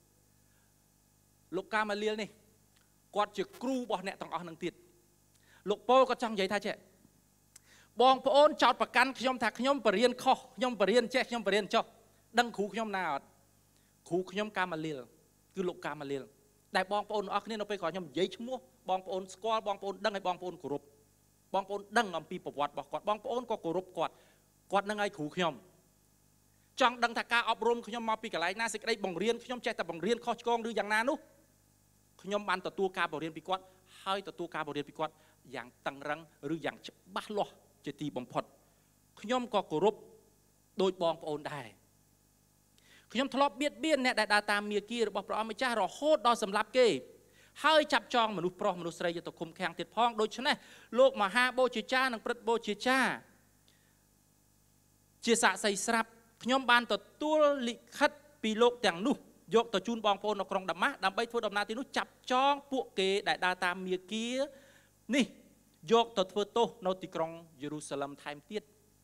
លោកកាម៉ាលីលនេះគាត់ជាគ្រូរបស់អ្នកទាំងអស់នឹងទៀតលោកប៉ូលក៏ចង់និយាយថាចេះបងប្អូនចោតប្រកាន់ខ្ញុំថាខ្ញុំបរៀនខុសខ្ញុំបរៀនចេះខ្ញុំបរៀនចុះដឹងគ្រូខ្ញុំណាអត់គ្រូខ្ញុំកាម៉ាលីលគឺលោកកាម៉ាលីលដែលបងប្អូនអស់គ្នានៅពេលក្រោយខ្ញុំនិយាយឈ្មោះបងប្អូនស្គាល់បងប្អូនដឹងហើយបងប្អូនគោរពបងប្អូនដឹងអំពីប្រវត្តិរបស់គាត់បងប្អូនក៏គោរពគាត់គាត់នឹងឲ្យគ្រូខ្ញុំចង់ដឹងថាការអប់រំខ្ញុំមកពីកន្លែងណាសេចក្តីបង្រៀនខ្ញុំចេះតែបង្រៀនខុសឆ្គងឬយ៉ាងណានោះខ្ញុំបានទទួលការបង្រៀនពីគាត់ហើយទទួលការបង្រៀនពីគាត់យ៉ាងតឹងរឹងឬយ៉ាងច្បាស់លាស់ជាទីបំផុតខ្ញុំក៏គោរពដោយបងប្អូនដែរខ្ញុំធ្លាប់បៀតបៀនអ្នកដែលដើរតាមមាគ៌ារបស់ព្រះអង្គម្ចាស់រហូតដល់សម្លាប់គេហើយចាប់ចងមនុស្សប្រុសមនុស្សស្រីយកទៅឃុំឃាំងទៀតផងដូច្នេះលោកមហាបូជាចារ្យនិងព្រឹទ្ធបូជាចារ្យជាសាក្សីស្រាប់ខ្ញុំបានទទួលលិខិតពីលោកទាំងនោះយកទៅជូនបងប្អូននៅក្រុងដាម៉ាស់ដើម្បីធ្វើដំណើរទីនោះចាប់ចងពួកគេដែលដើរតាមមាគ៌ានេះយកទៅធ្វើទោសនៅទីក្រុងយេរូសាឡឹមថែមទៀត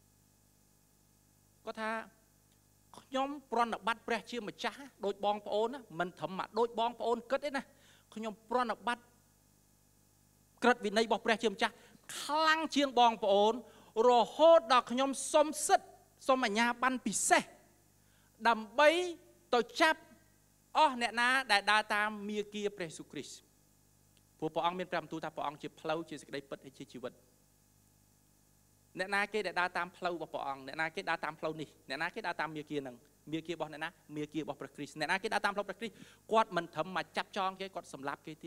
គាត់ថាខ្ញុំប្រណិប័តព្រះជាម្ចាស់ដូចបងប្អូនមិនត្រឹមដូចបងប្អូនគិតទេណាខ្ញុំប្រណិប័តក្រឹតវិន័យរបស់ព្រះជាម្ចាស់ខ្លាំងជាងបងប្អូនរហូតដល់ខ្ញុំសុំសិទ្ធិសុំអាជ្ញាប័ណ្ណពិសេសដើម្បីទៅចាប់អស់អ្នកណាដែលដើរតាមមាគ៌ាព្រះយេស៊ូវគ្រីស្ទព្រោះព្រះអង្គមានព្រះបន្ទូលថាព្រះអង្គជាផ្លូវជាសេចក្តីពិតហើយជាជីវិតអ្នកណាគេដែលដើរតាមផ្លូវរបស់ព្រះអង្គអ្នកណាគេដើរតាមផ្លូវនេះអ្នកណាគេដើរតាមមាគ៌ានឹងមាគ៌ារបស់អ្នកណាមាគ៌ារបស់ព្រះគ្រីស្ទអ្នកណាគេដើរតាមផ្លូវព្រះគ្រីស្ទគាត់មិនត្រឹមមកចាប់ចងគេគាត់សម្លាប់គេទៀត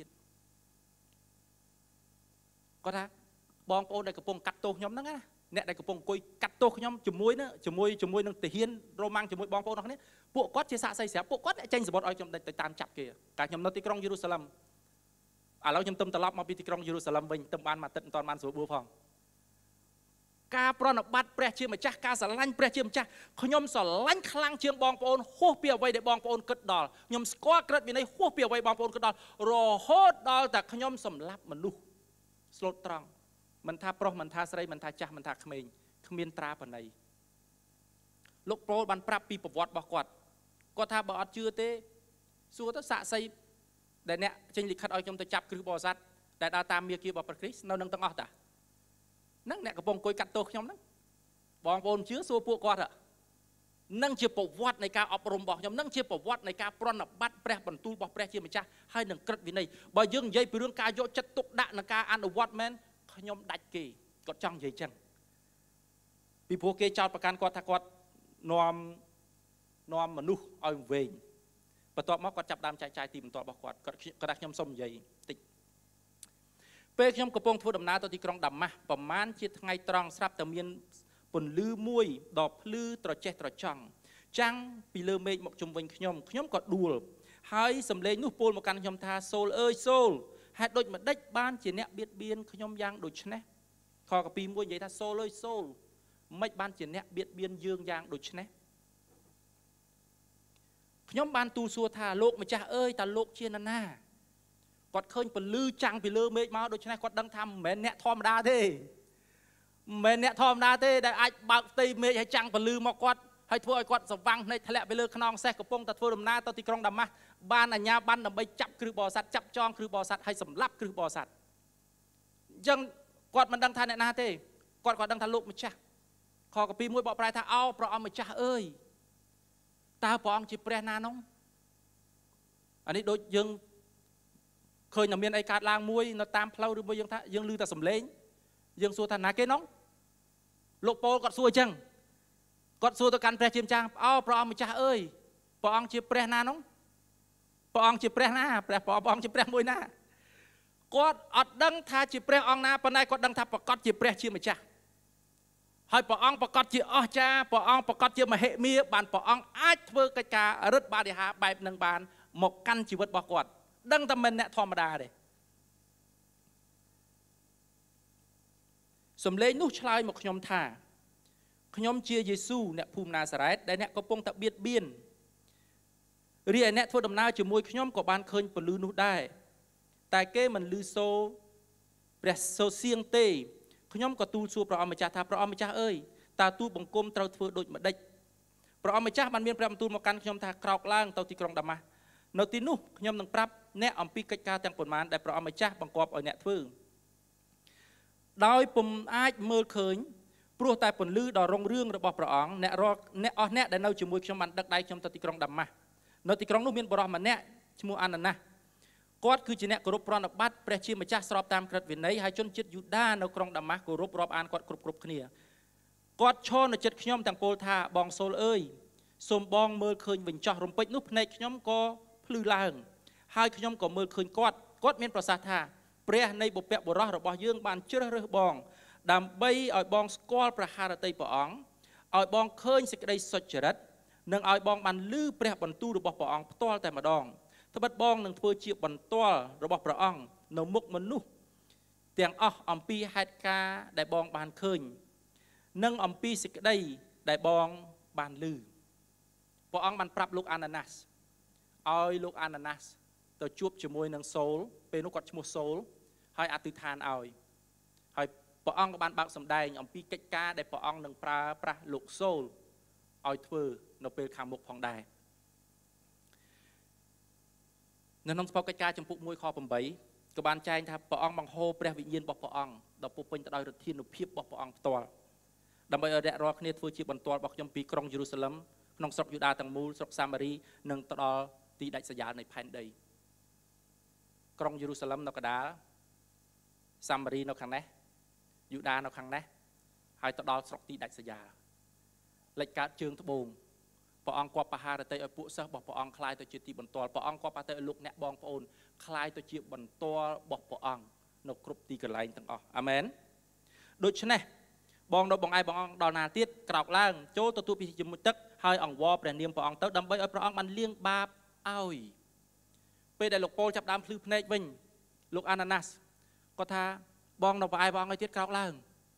គាត់ថាបងប្អូនដែលកំពុងកាត់ទោសខ្ញុំហ្នឹងណាអ្នកដែលកំពុងអង្គុយកាត់ទោសខ្ញុំជាមួយនឹងជាមួយជាមួយនឹងទាហានរ៉ូម៉ាំងជាមួយបងប្អូនអស់គ្នាពួកគាត់ជាសាក្សីស្រាប់ពួកគាត់ចេញសម្បត្តិឲ្យខ្ញុំទៅតាមចាប់គេកាលខ្ញុំនៅទីក្រុងយេរូសាឡឹមឥឡូវខ្ញុំទៅត្រឡប់មកពីទីក្រុងយេរូសាឡឹមវិញទៅបានមួយអាទិត្យមិនទាន់បានស្រួលបួលផងការប្រណិប័តព្រះជាម្ចាស់ការស្រឡាញ់ព្រះជាម្ចាស់ខ្ញុំស្រឡាញ់ខ្លាំងជាងបងប្អូនហួសពីអ្វីដែលបងប្អូនគិតដល់ខ្ញុំស្គាល់ក្រឹតវិន័យហួសពីអ្វីបងប្អូនគិតដល់រហូតដល់តែខ្ញុំសម្លាប់មនុស្សស្លូតត្រង់មិនថាប្រុសមិនថាស្រីមិនថាចាស់មិនថាក្មេងគ្មានត្រាបណីលោកប៉ូលបានប្រាប់ពីប្រវត្តិរបស់គាត់គាត់ថាបើអត់ជឿទេសួរទៅសាក់សីដែលអ្នកចេញលិខិតឲ្យខ្ញុំទៅចាប់គ្រឹះបរិស័ទដែលដើរតាមមាគ៌ារបស់ព្រះគ្រីស្ទនៅនឹងទាំងអស់តាហ្នឹងអ្នកកំពុងអង្គុយកាត់ទោសខ្ញុំហ្នឹងបងប្អូនជឿសួរពួកគាត់ហ្នឹងជាប្រវត្តិនៃការអប់រំរបស់ខ្ញុំហ្នឹងជាប្រវត្តិនៃការប្រណិប័តព្រះបន្ទូលរបស់ព្រះជាម្ចាស់ហើយនឹងក្រឹតវិន័យបើយើងនិយាយពីរឿងការយកចិត្តទុកដាក់នឹងការអនុវត្តមែនខ្ញុំដាច់គេគាត់ចង់និយាយចឹងពីព្រោះគេចោទប្រកាន់គាត់ថាគាត់នាំនាំមនុស្សឲ្យវែងបន្ទាប់មកគាត់ចាប់ដើមចែកចាយទីបន្ទាល់របស់គាត់គាត់គាត់ថាខ្ញុំសុំនិយាយតិចពេលខ្ញុំកំពុងធ្វើដំណើរទៅទីក្រុងដាម៉ាស់ប្រហែលជាថ្ងៃត្រង់ស្រាប់តែមានពន្លឺមួយដ៏ភ្លឺត្រចះត្រចង់ចាំងពីលើមេឃមកជុំវិញខ្ញុំខ្ញុំក៏ដួលហើយសំឡេងនោះពោលមកកាន់ខ្ញុំថាសូលអើយសូលហេតុដូចម្ដេចបានជាអ្នកបៀតបៀនខ្ញុំយ៉ាងដូចនេះខកពីមួយនិយាយថាសូលអើយសូលមិនបានជាអ្នកបៀតបៀនយើងយ៉ាងដូចនេះខ្ញុំបានទូលសួរថាលោកម្ចាស់អើយតើលោកជានរណាគាត់ឃើញពលឺចាំងពីលើមេឃមកដូច្នេះគាត់ដឹងថាមិនមែនអ្នកធម្មតាទេមិនមែនអ្នកធម្មតាទេដែលអាចបើកផ្ទៃមេឃឲ្យចាំងពលឺមកគាត់ហើយធ្វើឲ្យគាត់ស្វាំងភ្នែកធ្លាក់ទៅលើខ្នងសេះកំពុងតែធ្វើដំណើរទៅទីក្រុងដាម៉ាស់បានអាជ្ញាប័ណ្ណដើម្បីចាប់គ្រឹះបរិស័ទចាប់ចងគ្រឹះបរិស័ទហើយសម្លាប់គ្រឹះបរិស័ទអញ្ចឹងគាត់មិនដឹងថាអ្នកណាទេគាត់គាត់ដឹងថាលោកម្ចាស់ខកពីមួយបកប្រែថាអោព្រះអង្គម្ចាស់អើយតើព្រះអង្គជាព្រះណានោះអានេះដូចយើងឃើញតែមានអីកើតឡើងមួយនៅតាមផ្លូវឬមួយយើងថាយើងឮតែសំឡេងយើងសួរថាណាគេនោះលោកប៉ូលគាត់សួរអញ្ចឹងគាត់សួរទៅកាន់ព្រះជាម្ចាស់អោព្រះអង្គម្ចាស់អើយព្រះអង្គជាព្រះណានោះព្រះអង្គជាព្រះណាព្រះព្រះអង្គជាព្រះមួយណាគាត់អត់ដឹងថាជាព្រះអង្គណាប៉ុន្តែគាត់ដឹងថាប្រកាសជាព្រះជាម្ចាស់ហើយព្រះអង្គប្រកាសជាអស្ចារ្យព្រះអង្គប្រកាសជាមហិមាបានព្រះអង្គអាចធ្វើកិច្ចការរឹតបដិហាបែបនឹងបានមកកាន់ជីវិតរបស់គាត់ដឹងតែមិនអ្នកធម្មតាទេសំឡេងនោះឆ្លើយមកខ្ញុំថាខ្ញុំជាយេស៊ូអ្នកភូមិណាសារ៉េតដែលអ្នកកំពុងតែបៀតបៀនរីឯអ្នកធ្វើដំណើរជាមួយខ្ញុំក៏បានឃើញពលឺនោះដែរតែគេមិនឮសូរព្រះសូរសៀងទេខ្ញុំក៏ទូលសួរព្រះអង្គម្ចាស់ថាព្រះអង្គម្ចាស់អើយតើទូលបង្គំត្រូវធ្វើដូចម្ដេចព្រះអង្គម្ចាស់បានមានព្រះបន្ទូលមកកាន់ខ្ញុំថាក្រោកឡើងទៅទីក្រុងដាម៉ាស់នៅទីនោះខ្ញុំនឹងប្រាប់អ្នកអំពីកិច្ចការទាំងប៉ុន្មានដែលព្រះអង្គម្ចាស់បង្គាប់ឲ្យអ្នកធ្វើដោយពុំអាចមើលឃើញព្រោះតែពន្លឺដ៏រុងរឿងរបស់ព្រះអង្គអ្នករាល់អ្នកអស់អ្នកដែលនៅជាមួយខ្ញុំបានដឹកដៃខ្ញុំទៅទីក្រុងដាម៉ាស់នៅទីក្រុងនោះមានបរិសម្នាក់ឈ្មោះអាណាណាស់គាត់គឺជាអ្នកគោរពប្រណិប័តព្រះជាម្ចាស់ស្របតាមក្រឹតវិន័យហើយជនជាតិយូដានៅក្រុងដាម៉ាស់គោរពរាប់អានគាត់គ្រប់គ្រប់គ្នាគាត់ឈរនៅជិតខ្ញុំទាំងពោលថាបងសូលអើយសូមបងមើលឃើញវិញចោះរំពេចនោះភ្នែកខ្ញុំក៏ភ្លឺឡើងហើយខ្ញុំក៏មើលឃើញគាត់គាត់មានប្រសាសន៍ថាព្រះនៃបុព្វបុរសរបស់យើងបានជ្រើសរើសបងដើម្បីឲ្យបងស្គាល់ព្រះハរតីព្រះអង្គឲ្យបងឃើញសេចក្តីសុចរិតនិងឲ្យបងបានឮព្រះបន្ទូលរបស់ព្រះអង្គផ្ទាល់តែម្ដងត្បិតបងនឹងធ្វើជាបន្ទាល់របស់ព្រះអង្គនៅមុខមនុស្សទាំងអស់អំពីហេតុការណ៍ដែលបងបានឃើញនិងអំពីសេចក្តីដែលបងបានឮព្រះអង្គបានប្រាប់លោកអាណាណាស់ឲ្យលោកអាណាណាស់ទៅជួបជាមួយនឹងសូលពេលនោះគាត់ឈ្មោះសូលហើយអធិដ្ឋានឲ្យហើយព្រះអង្គក៏បានបើកសម្ដែងអំពីកិច្ចការដែលព្រះអង្គនឹងប្រើប្រាស់លោកសូលឲ្យធ្វើនៅពេលខាងមុខផងដែរនៅក្នុងសភៅកិច្ចការចំពុកមួយខប្រាំបីក៏បានចែងថាព្រះអង្គបង្ហូរព្រះវិញ្ញាណរបស់ព្រះអង្គដល់ពុះពេញទៅដោយឫទ្ធានុភាពរបស់ព្រះអង្គផ្ទាល់ដើម្បីឲ្យរាល់គ្នាធ្វើជាបន្ទាល់របស់ខ្ញុំពីក្រុងយេរូសាឡឹមក្នុងស្រុកយូដាទាំងមូលស្រុកសាមារីនិងទៅដល់ទីដាច់ស្រយាលនៃផែនដីក្រុងយេរូសាឡឹមនៅកណ្ដាលសាមារីនៅខាងនេះយូដានៅខាងនេះហើយទៅដល់ស្រុកទីដាច់ស្រយាលលេចកើតជើងត្បូងព្រះអង្គគប់បហារតីឲ្យពួកសិស្សរបស់ព្រះអង្គคล้ายទៅជាទីបន្ទាល់ព្រះអង្គគប់បហារតីឲ្យលោកអ្នកបងប្អូនคล้ายទៅជាបន្ទាល់របស់ព្រះអង្គនៅគ្រប់ទីកន្លែងទាំងអស់អាមែនដូច្នេះបងនៅបងឯងបងអង្គដល់ណាទៀតក្រោកឡើងចូលទទួលពិធីជាមួយទឹកហើយអង្វរព្រះនាមព្រះអង្គទៅដើម្បីឲ្យព្រះអង្គបានលាងបាបឲ្យពេលដែលលោកប៉ូលចាប់ដើមភ្លឺភ្នែកវិញលោកអាណាណាស់គាត់ថាបងនៅបងឯងបងឲ្យទៀតក្រោកឡើង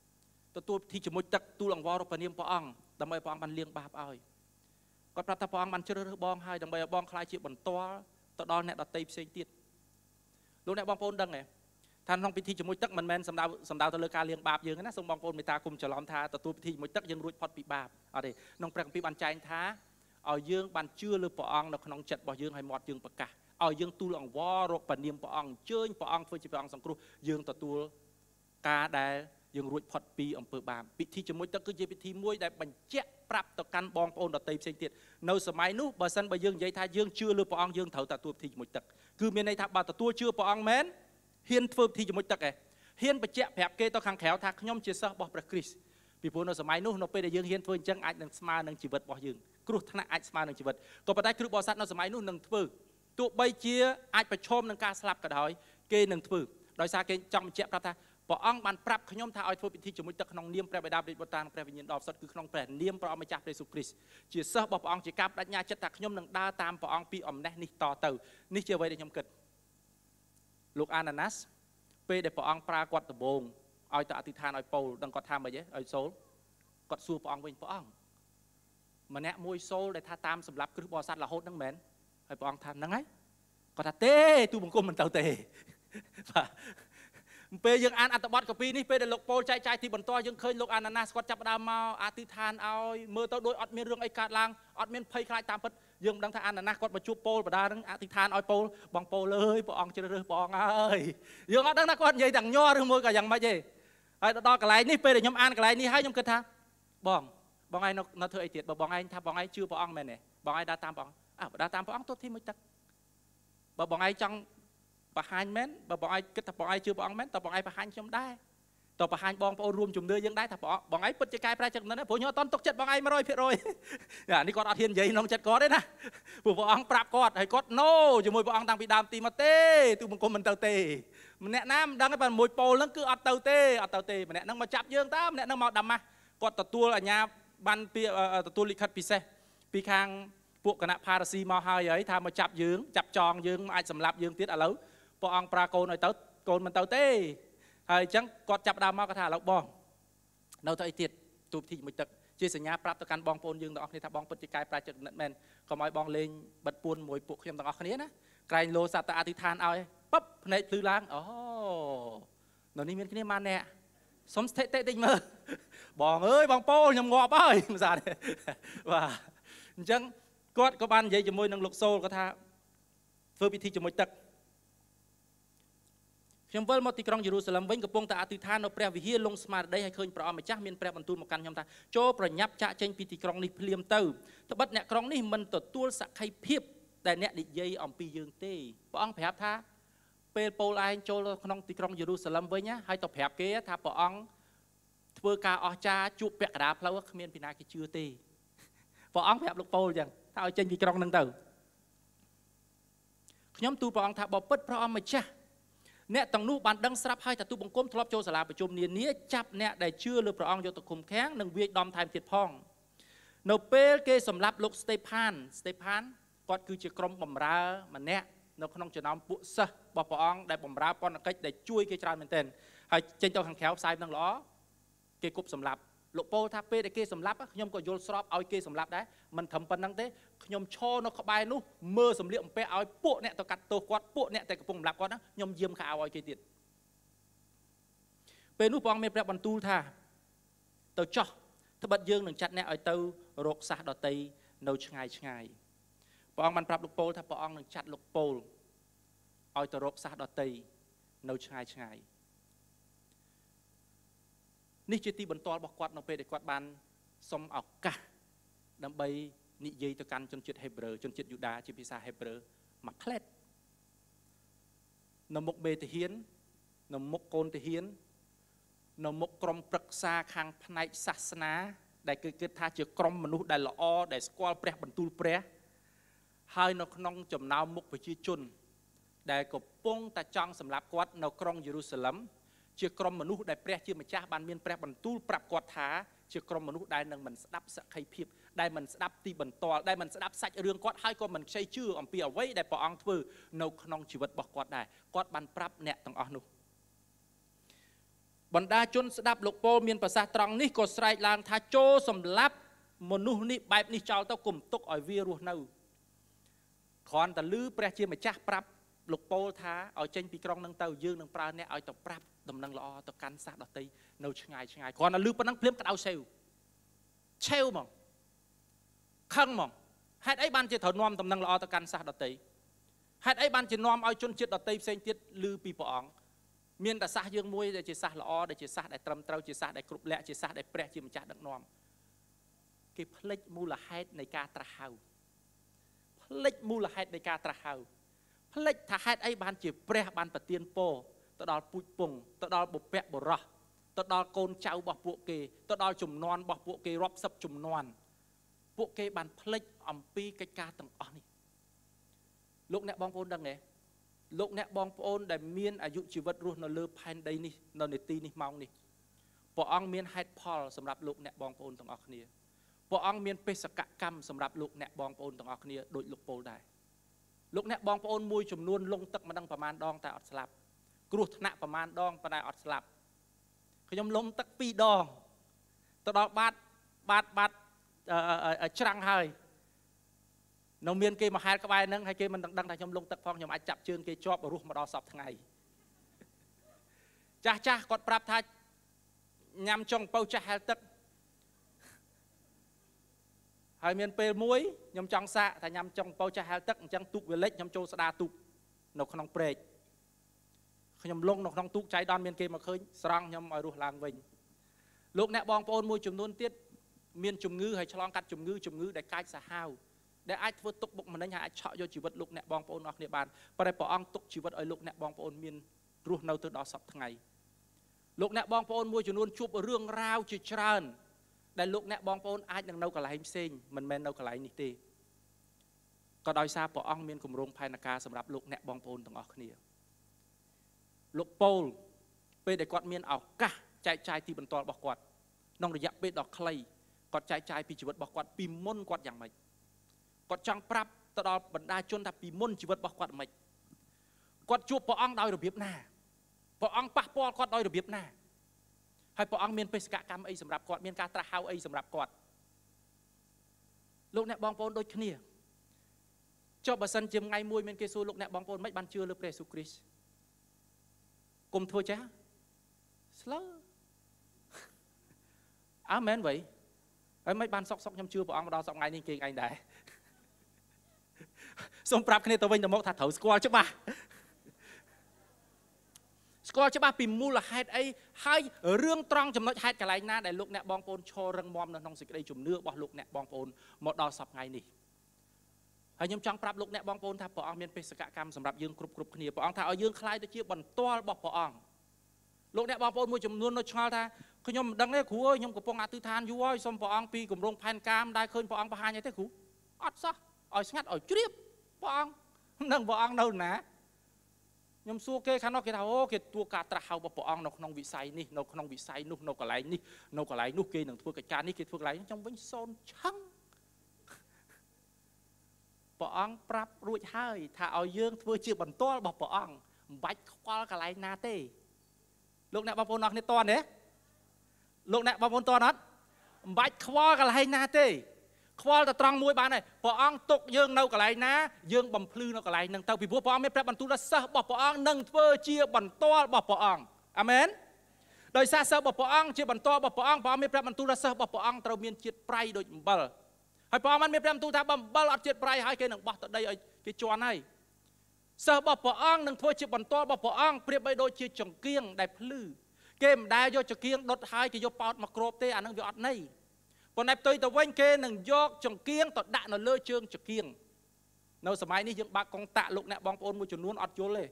ទទួលពិធីជាមួយទឹកទូលអង្វរព្រះនាមព្រះអង្គដើម្បីព្រះអង្គបានលាងបាបឲ្យគាត់ប្រាប់ថាព្រះអង្គបានជ្រើសរើសបងហើយដើម្បីឲ្យបងខ្លាចជាបន្ទាល់ទៅដល់អ្នកដទៃផ្សេងទៀតលោកអ្នកបងប្អូនដឹងទេថាក្នុងពិធីជាមួយទឹកមិនមែនសំដៅសំដៅទៅលើការលាងបាបយើងណាសូមបងប្អូនមេត្តាគុំច្រឡំថាទទួលពិធីជាមួយទឹកយើងរួចផុតពីបាបអត់ទេក្នុងព្រះគម្ពីរបានចែងថាឲ្យយើងបានជឿលើព្រះអង្គនៅក្នុងចិត្តរបស់យើងឲ្យមាត់យើងប្រកាសឲ្យយើងទូលអង្វររកព្រះនាមព្រះអង្គអញ្ជើញព្រះអង្គធ្វើជាព្រះអង្គសង្គ្រោះយើងទទួលការដែលយើងរួចផុតពីអំពើបាបពិធីជាមួយទឹកគឺជាពិធីមួយដែលបញ្ជាក់ប្រាប់ទៅកាន់បងប្អូនដទៃផ្សេងទៀតនៅសម័យនោះបើសិនបើយើងនិយាយថាយើងជឿលើព្រះអង្គយើងត្រូវតែទទួលពិធីជាមួយទឹកគឺមានន័យថាបើទទួលជឿព្រះអង្គមែនហ៊ានធ្វើពិធីជាមួយទឹកឯងហ៊ានបញ្ជាក់ប្រាប់គេទៅខាងក្រៅថាខ្ញុំជាសិស្សរបស់ព្រះគ្រីស្ទពីព្រោះនៅសម័យនោះនៅពេលដែលយើងហ៊ានធ្វើអញ្ចឹងអាចនឹងស្មើនឹងជីវិតរបស់យើងគ្រោះថ្នាក់អាចស្មើនឹងជីវិតក៏ប៉ុន្តែគ្រឹះបរិស័ទនៅសម័យនោះនឹងធ្វើទោះបីជាអាចប្រឈមនឹងការស្លាប់ក៏ដោយគេនឹងធ្វើដោយសារគេចង់បញ្ជាក់ប្រាប់ថាព្រះអង្គបានប្រាប់ខ្ញុំថាឲ្យធ្វើពិធីជាមួយទឹកក្នុងនាមព្រះបិតាព្រះបុត្រតាមព្រះវិញ្ញាណដ៏បរិសុទ្ធគឺក្នុងព្រះនាមព្រះម្ចាស់ព្រះយេស៊ូវគ្រីស្ទជាសិស្សរបស់ព្រះអង្គជាការបដិញ្ញាចិត្តថាខ្ញុំនឹងដើរតាមព្រះអង្គពីអំណេះនេះតទៅនេះជាអ្វីដែលខ្ញុំគិតលោកអាណាណាសពេលដែលព្រះអង្គប្រើគាត់ដំបងឲ្យទៅអធិដ្ឋានឲ្យពូលដឹងគាត់ថាម៉េចទេឲ្យសូលគាត់សួរព្រះអង្គវិញព្រះអង្គម្នាក់មួយសូលដែលថាតាមសម្រាប់គ្រឹះបរិស័ទរហូតហ្នឹងមែនហើយព្រះអង្គថាហ្នឹងហើយគាត់ថាទេទូបង្គំមិនទៅទេបាទពេលយើងអានអត្ថបទកាពីនេះពេលដែលលោកប៉ូលចែកចាយទីបន្ទាល់យើងឃើញលោកអាណាណាសគាត់ចាប់ផ្ដើមមកអធិដ្ឋានឲ្យមើលទៅដូចអត់មានរឿងអីកើតឡើងអត់មានភ័យខ្លាចតាមពិតយើងមិនដឹងថាអាណាណាសគាត់មកជួបប៉ូលបដានឹងអធិដ្ឋានឲ្យប៉ូលបងប៉ូលអើយព្រះអង្គជ្រើសរើសព្រះអង្គហើយយើងអត់ដឹងថាគាត់និយាយទាំងញ័រឬមួយក៏យ៉ាងម៉េចទេហើយដល់កន្លែងនេះពេលដែលខ្ញុំអានកន្លែងនេះហើយខ្ញុំគិតថាបងបងឯងនៅធ្វើអីទៀតបើបងឯងថាបងឯងជឿព្រះអង្គមែនទេបងឯងដើរតាមព្រះអង្គអើដើរតាមព្រះអង្គទោះទីមួយទឹកបើបងឯងចង់បង្ហាញមែនបើបងឯងគិតថាបងឯងជឿព្រះអង្គមែនតើបងឯងបង្ហាញខ្ញុំដែរតើបង្ហាញបងប្អូនរួមជំនឿយើងដែរថាព្រះបងឯងពិតជាកែប្រែចិត្តមិនដែរព្រោះខ្ញុំអត់តន់ទុកចិត្តបងឯង một trăm phần trăm នេះគាត់អត់ហ៊ាននិយាយក្នុងចិត្តគាត់ទេណាព្រោះព្រះអង្គប្រាប់គាត់ហើយគាត់ no ជាមួយព្រះអង្គតាំងពីដើមទីមកទេទូបង្គំមិនទៅទេម្នាក់ណាមិនដឹងទេបើមួយប៉ូលហ្នឹងគឺអត់ទៅទេអត់ទៅទេម្នាក់ហ្នឹងមកចាប់យើងតើម្នាក់ហ្នឹងមកដាម៉ាស់គាត់ទទួលអាជ្ញាបានពីទទួលលិខិតពិសេសពីខាងពួកគណៈផារ៉ាស៊ីមកហើយហើយថាមកចាប់យើងចាប់ចងយើងអាចសម្លាប់យើងទៀតឥឡូវព្រះអង្គប្រើកូនឲ្យទៅកូនមិនទៅទេហើយអញ្ចឹងគាត់ចាប់ដើមមកគាត់ថាឥឡូវបងនៅទៅអីទៀតទូពិធីជាមួយទឹកជាសញ្ញាប្រាប់ទៅកាន់បងប្អូនយើងទាំងអស់គ្នាថាបងពិតជាកែប្រែចិត្តមែនៗកុំឲ្យបងលេងបិទពួនមួយពួកខ្ញុំទាំងអស់គ្នាណាក្រែងលោសត្វតាអធិដ្ឋានឲ្យប៉ឹបភ្នែកភ្លឺឡើងអូនៅនេះមានគ្នាម៉ានអ្នកសុំស្ថិតិតិចមើលបងអើយបងប្អូនខ្ញុំងាប់ហើយមិនសាទេបាទអញ្ចឹងគាត់ក៏បាននិយាយជាមួយនឹងលោកសូលគាត់ថាធ្វើពិធីជាមួយទឹកខ្ញុំវិលមកទីក្រុងយេរូសាឡឹមវិញកំពុងតែអធិដ្ឋាននៅព្រះវិហារលងស្មារតីឲ្យឃើញព្រះអង្គម្ចាស់មានព្រះបន្ទូលមកកាន់ខ្ញុំថាចូលប្រញាប់ចាក់ចេញពីទីក្រុងនេះភ្លាមទៅត្បិតអ្នកក្រុងនេះមិនទទួលសក្ខីភាពដែលអ្នកនិយាយអំពីយើងទេព្រះអង្គប្រាប់ថាពេលពោលឯងចូលក្នុងទីក្រុងយេរូសាឡឹមវិញណាហើយទៅប្រាប់គេថាព្រះអង្គធ្វើការអស្ចារ្យជួបពាក់កណ្ដាលផ្លូវគ្មានពីណាគេជឿទេព្រះអង្គប្រាប់លោកពោលអញ្ចឹងថាឲ្យចេញពីក្រុងហ្នឹងទៅខ្ញុំទូលព្រះអង្គថាបើពិតព្រះអង្គម្ចាស់អ្នកទាំងនោះបានដឹងស្រាប់ហើយថាទូបង្គំធ្លាប់ចូលសាលាប្រជុំនានាចាប់អ្នកដែលជឿលើព្រះអង្គយកទៅឃុំឃាំងនិងវាយដំថែមទៀតផងនៅពេលគេសម្លាប់លោកស្តេផានស្តេផានគាត់គឺជាក្រុមបម្រើម្នាក់នៅក្នុងចំណោមពួកសិស្សរបស់ព្រះអង្គដែលបម្រើបណ្ឌកិច្ចដែលជួយគេច្រើនមែនទែនហើយចេញទៅខាងក្រៅផ្សាយនឹងល្អគេគប់សម្លាប់លោកពោលថាពេលដែលគេសម្លាប់ខ្ញុំក៏យល់ស្របឲ្យគេសម្លាប់ដែរមិនត្រឹមប៉ុណ្្នឹងទេខ្ញុំឈរនៅក្បែរនោះមើលសម្លៀកបំពាក់ឲ្យពួកអ្នកទៅកាត់ទោសគាត់ពួកអ្នកតែកំពុងសម្លាប់គាត់ណាខ្ញុំយាមខោឲ្យគេទៀតពេលនោះព្រះអង្គមានព្រះបន្ទូលថាទៅចោះត្បិតយើងនឹងចាត់អ្នកឲ្យទៅរកសាសដតីនៅឆ្ងាយឆ្ងាយព្រះអង្គបានប្រាប់លោកពោលថាព្រះអង្គនឹងចាត់លោកពោលឲ្យទៅរកសាសដតីនៅឆ្ងាយឆ្ងាយនេះជាទីបន្ទាល់របស់គាត់នៅពេលដែលគាត់បានសុំឱកាសដើម្បីនិយាយទៅកាន់ជនជាតិហេប្រឺជនជាតិយូដាជាភាសាហេប្រឺមួយផ្លែតនៅមុខបេតាហ៊ាននៅមុខកូនតាហ៊ាននៅមុខក្រុមប្រឹក្សាខាងផ្នែកសាសនាដែលគឺគិតថាជាក្រុមមនុស្សដែលល្អដែលស្គាល់ព្រះបន្ទូលព្រះហើយនៅក្នុងចំណោមមុខប្រជាជនដែលកំពុងតែចង់សម្លាប់គាត់នៅក្រុងយេរូសាឡឹមជាក្រុមមនុស្សដែលព្រះជាម្ចាស់បានមានព្រះបន្ទូលប្រាប់គាត់ថាជាក្រុមមនុស្សដែលនឹងមិនស្ដាប់សក្ខីភាពដែលមិនស្ដាប់ទីបន្ទាល់ដែលមិនស្ដាប់សាច់រឿងគាត់ហើយក៏មិនខ្ចីជឿអំពីអ្វីដែលព្រះអង្គធ្វើនៅក្នុងជីវិតរបស់គាត់ដែរគាត់បានប្រាប់អ្នកទាំងអស់នោះបណ្ដាជនស្ដាប់លោកពោលមានប្រសាសន៍ត្រង់នេះក៏ស្រែកឡើងថាចូលសម្លាប់មនុស្សនេះបែបនេះចោលទៅគុំទុកឲ្យវារស់នៅគ្រាន់តែឮព្រះជាម្ចាស់ប្រាប់លោកពោលថាឲ្យចេញពីក្រុងនឹងទៅយើងនឹងប្រើអ្នកឲ្យទៅប្រាប់ដំណឹងល្អទៅកាន់សាសដតីនៅឆ្ងាយឆ្ងាយគ្រាន់តែឮប៉ុណ្ណឹងភ្លាមក្តៅសេវឆេវហ្មងខឹងហ្មងហេតុអីបានជាត្រូវនាំដំណឹងល្អទៅកាន់សាសដតីហេតុអីបានជានាំឲ្យជនជាតិដតីផ្សេងទៀតឮពីព្រះអង្គមានតែសាសយើងមួយដែលជាសាសល្អដែលជាសាសដែលត្រឹមត្រូវជាសាសដែលគ្រប់លក្ខជាសាសដែលព្រះជាម្ចាស់ដឹកនាំគេភ្លេចមូលហេតុនៃការត្រាស់ហៅភ្លេចមូលហេតុនៃការត្រាស់ហៅភ្លេចថាហេតុអីបានជាព្រះបានប្រទានពរទៅដល់ពូជពងទៅដល់បុព្វបុរសទៅដល់កូនចៅរបស់ពួកគេទៅដល់ជំនាន់របស់ពួកគេរាប់សិបជំនាន់ពួកគេបានភ្លេចអំពីកិច្ចការទាំងអស់នេះលោកអ្នកបងប្អូនដឹងទេលោកអ្នកបងប្អូនដែលមានអាយុជីវិតរស់នៅលើផែនដីនេះនៅនេតិនេះម៉ោងនេះព្រះអង្គមានហេតុផលសម្រាប់លោកអ្នកបងប្អូនទាំងអស់គ្នាព្រះអង្គមានបេសកកម្មសម្រាប់លោកអ្នកបងប្អូនទាំងអស់គ្នាដូចលោកពោលដែរលោកអ្នកបងប្អូនមួយចំនួនលងទឹកមិនដឹងប្រមាណដងតែអត់ស្លាប់គ្រោះថ្នាក់ប្រមាណដងប៉ុន្តែអត់ស្លាប់ខ្ញុំលងទឹកពីរដងទៅដល់បាត់បាត់បាត់ច្រាំងហើយនៅមានគេមកហែលក្បែរហ្នឹងហើយគេមិនដឹងថាខ្ញុំលងទឹកផងខ្ញុំអាចចាប់ជើងគេជាប់រស់មកដល់សពថ្ងៃចាស់ចាស់គាត់ប្រាប់ថាញ៉ាំចុងពោចាស់ហែលទឹកហើយមានពេលមួយខ្ញុំចង់សាកថាញ៉ាំចុងពោចាស់ហែលទឹកអញ្ចឹងទូកវាលិចខ្ញុំចូលស្ដារទូកនៅក្នុងព្រែកខ្ញុំលងនៅក្នុងទូកចៃដន្យមានគេមកឃើញស្រង់ខ្ញុំឲ្យរស់ឡើងវិញលោកអ្នកបងប្អូនមួយចំនួនទៀតមានជំងឺហើយឆ្លងកាត់ជំងឺជំងឺដែលកាចសាហាវដែលអាចធ្វើទុកបុកម្នេញហើយអាចឆក់យកជីវិតលោកអ្នកបងប្អូនអស់គ្នាបានប៉ុន្តែព្រះអង្គទុកជីវិតឲ្យលោកអ្នកបងប្អូនមានរស់នៅទៅដល់សពថ្ងៃលោកអ្នកបងប្អូនមួយចំនួនជួបរឿងរ៉ាវជាច្រើនដែលលោកអ្នកបងប្អូនអាចនឹងនៅកន្លែងផ្សេងមិនមែននៅកន្លែងនេះទេក៏ដោយសារព្រះអង្គមានគម្រោងផែនការសម្រាប់លោកអ្នកបងប្អូនទាំងអស់គ្នាលោកពោលពេលដែលគាត់មានឱកាសចែកចាយទីបន្ទាល់របស់គាត់ក្នុងរយៈពេលដ៏ខ្លីគាត់ចែកចាយពីជីវិតរបស់គាត់ពីមុនគាត់យ៉ាងម៉េចគាត់ចង់ប្រាប់ទៅដល់បណ្ដាជនថាពីមុនជីវិតរបស់គាត់មិនគាត់ជួបព្រះអង្គដោយរបៀបណាព្រះអង្គប៉ះពាល់គាត់ដោយរបៀបណាហើយព្រះអង្គមានបេសកកម្មអីសម្រាប់គាត់មានការត្រាស់ហៅអីសម្រាប់គាត់លោកអ្នកបងប្អូនដូចគ្នាចុះបើសិនជាថ្ងៃមួយមានគេសួរលោកអ្នកបងប្អូនមិនបានជឿលើព្រះយេស៊ូវគ្រីស្ទគុំធ្វើចាស់ស្លើអាមែនវ៉ៃហើយមិនបានសុកសុកខ្ញុំជឿព្រះអង្គដល់សប្តាហ៍នេះគេឯងដែរសូមប្រាប់គ្នាទៅវិញទៅមកថាត្រូវស្គាល់ច្បាស់ស្គាល់ច្បាស់ពីមូលហេតុអីហើយរឿងត្រង់ចំណុចហេតុកន្លែងណាដែលលោកអ្នកបងប្អូនឈររឹងមាំនៅក្នុងសេចក្តីជំនឿរបស់លោកអ្នកបងប្អូនមកដល់សប្តាហ៍នេះហើយខ្ញុំចង់ប្រាប់លោកអ្នកបងប្អូនថាព្រះអង្គមានបេសកកម្មសម្រាប់យើងគ្រប់គ្រប់គ្នាព្រះអង្គថាឲ្យយើងខ្លាយទៅជាបន្ទាល់របស់ព្រះអង្គលោកអ្នកបងប្អូនមួយចំនួននៅឆ្ងល់ថាខ្ញុំមិនដឹងទេគ្រូអើយខ្ញុំកំពុងអធិដ្ឋានយូរហើយសូមព្រះអង្គពីគម្រោងផែនការមិនដែលឃើញព្រះអង្គបង្ហាញអីទេគ្រូអត់សោះឲ្យស្ងាត់ឲ្យជ្រាបព្រះអង្គនឹងព្រះអង្គនៅណាខ្ញុំសួរគេខាងនោះគេថាអូគេទួការត្រាស់ហៅរបស់ព្រះអង្គនៅក្នុងវិស័យនេះនៅក្នុងវិស័យនោះនៅកន្លែងនេះនៅកន្លែងនោះគេនឹងធ្វើកិច្ចការនេះគេធ្វើកន្លែងនេះខ្ញុំវិញសូនឆឹងព្រះអង្គប្រាប់រួចហើយថាឲ្យយើងធ្វើជាបន្ទាល់របស់ព្រះអង្គមិនបាច់ខ្វល់កន្លែងណាទេលោកអ្នកបងប្អូនអរគ្នាតើទេលោកអ្នកបងប្អូនតើអត់មិនបាច់ខ្វល់កន្លែងណាទេខ្វល់តែត្រង់មួយបានហើយព្រះអង្គទុកយើងនៅកន្លែងណាយើងបំភ្លឺនៅកន្លែងហ្នឹងទៅពីព្រោះព្រះអង្គមានព្រះបន្ទូលថាសិស្សរបស់ព្រះអង្គនឹងធ្វើជាបន្ទាល់របស់ព្រះអង្គអាមែនដោយសារសិស្សរបស់ព្រះអង្គជាបន្ទាល់របស់ព្រះអង្គព្រះអង្គមានព្រះបន្ទូលថាសិស្សរបស់ព្រះអង្គត្រូវមានជាតិប្រៃដូចអំបិលហើយព្រះអង្គបានមានព្រះបន្ទូលថាបើអំបិលអត់ជាតិប្រៃហើយគេនឹងបោះទៅដីឲ្យគេជន់ហើយសិស្សរបស់ព្រះអង្គនឹងធ្វើជាបន្ទាល់របស់ព្រះអង្គប្រៀបបីដូចជាចង្គៀងដែលភ្លឺគេមិនដែលយកចង្គៀងដុតហើយគេយកប៉ោតមកគ្របទេអានឹងវាអត់ន័យប៉ុន្តែផ្ទុយទៅវិញគេនឹងយកចង្គៀងទៅដាក់នៅលើជើងចង្គៀងនៅសម័យនេះយើងបាក់កងតាក់លោកអ្នកបងប្អូនមួយចំនួនអត់យល់ទេ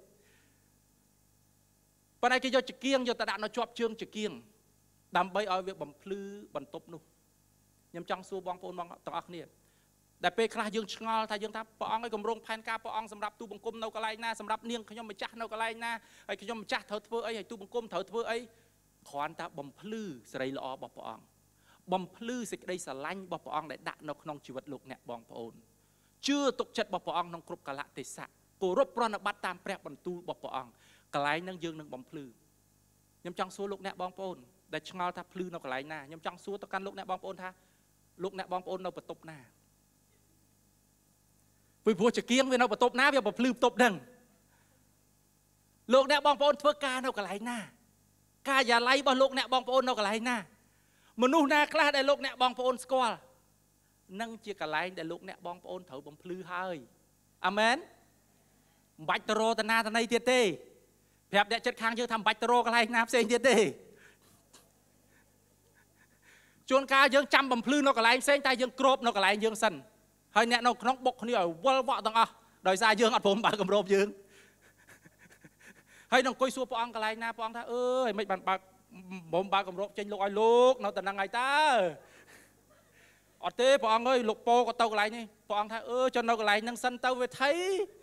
ប៉ុន្តែគេយកចង្គៀងយកទៅដាក់នៅជាប់ជើងចង្គៀងដើម្បីឲ្យវាបំភ្លឺបន្ទប់នោះខ្ញុំចង់សួរបងប្អូនបងទាំងអស់គ្នាដែលពេលខ្លះយើងឆ្ងល់ថាយើងថាព្រះអង្គឲ្យគម្រោងផែនការព្រះអង្គសម្រាប់ទូបង្គំនៅកន្លែងណាសម្រាប់នាងខ្ញុំម្ចាស់នៅកន្លែងណាហើយខ្ញុំម្ចាស់ត្រូវធ្វើអីហើយទូបង្គំត្រូវធ្វើអីគ្រាន់តែបំភ្លឺសេរីល្អរបស់ព្រះអង្គបំភ្លឺសេចក្តីស្រឡាញ់របស់ព្រះអង្គដែលដាក់នៅក្នុងជីវិតលោកអ្នកបងប្អូនជឿទុកចិត្តរបស់ព្រះអង្គក្នុងគ្រប់កាលៈទេសៈគោរពប្រណិប័តតាមព្រះបន្ទូលរបស់ព្រះអង្គកន្លែងហ្នឹងយើងនឹងបំភ្លឺខ្ញុំចង់សួរលោកអ្នកបងប្អូនដែលឆ្ងល់ថាភ្លឺនៅកន្លែងណាខ្ញុំចង់សួរទៅកាន់លោកអ្នកបងប្អូនថាលោកអ្នកបងប្អូននៅបន្ទប់ណាពីព្រោះចង្គៀងវានៅបន្ទប់ណាវាបើភ្លឺបន្ទប់ហ្នឹងលោកអ្នកបងប្អូនធ្វើការនៅកន្លែងណាការិយាល័យរបស់លោកអ្នកបងប្អូននៅកន្លែងណាមនុស្សណាខ្លះដែលលោកអ្នកបងប្អូនស្គាល់នឹងជាកន្លែងដែលលោកអ្នកបងប្អូនត្រូវបំភ្លឺហើយអាមែនមិនបាច់ទៅរកតាណាតាណីទៀតទេប្រាប់អ្នកចិត្តខាងយើងថាមិនបាច់ទៅរកកន្លែងណាផ្សេងទៀតទេជួនកាលយើងចាំបំភ្លឺនៅកន្លែងផ្សេងតែយើងគ្របនៅកន្លែងយើងសិនហើយអ្នកនៅក្នុងបុកគ្នាឲ្យវល់វក់ទាំងអស់ដោយសារយើងអត់ព្រមបើកគម្របយើងហើយនឹងអង្គុយសួរព្រះអង្គកន្លែងណាព្រះអង្គថាអើយមិនបានបើកមុំបើកគម្របចេញលោកឲ្យលោកនៅតែហ្នឹងហើយតើអត់ទេព្រះអង្គអើយលោកពោក៏ទៅកន្លែងនេះព្រះអង្គថាអឺចុះនៅកន្លែងហ្នឹងសិនទៅវាថៃ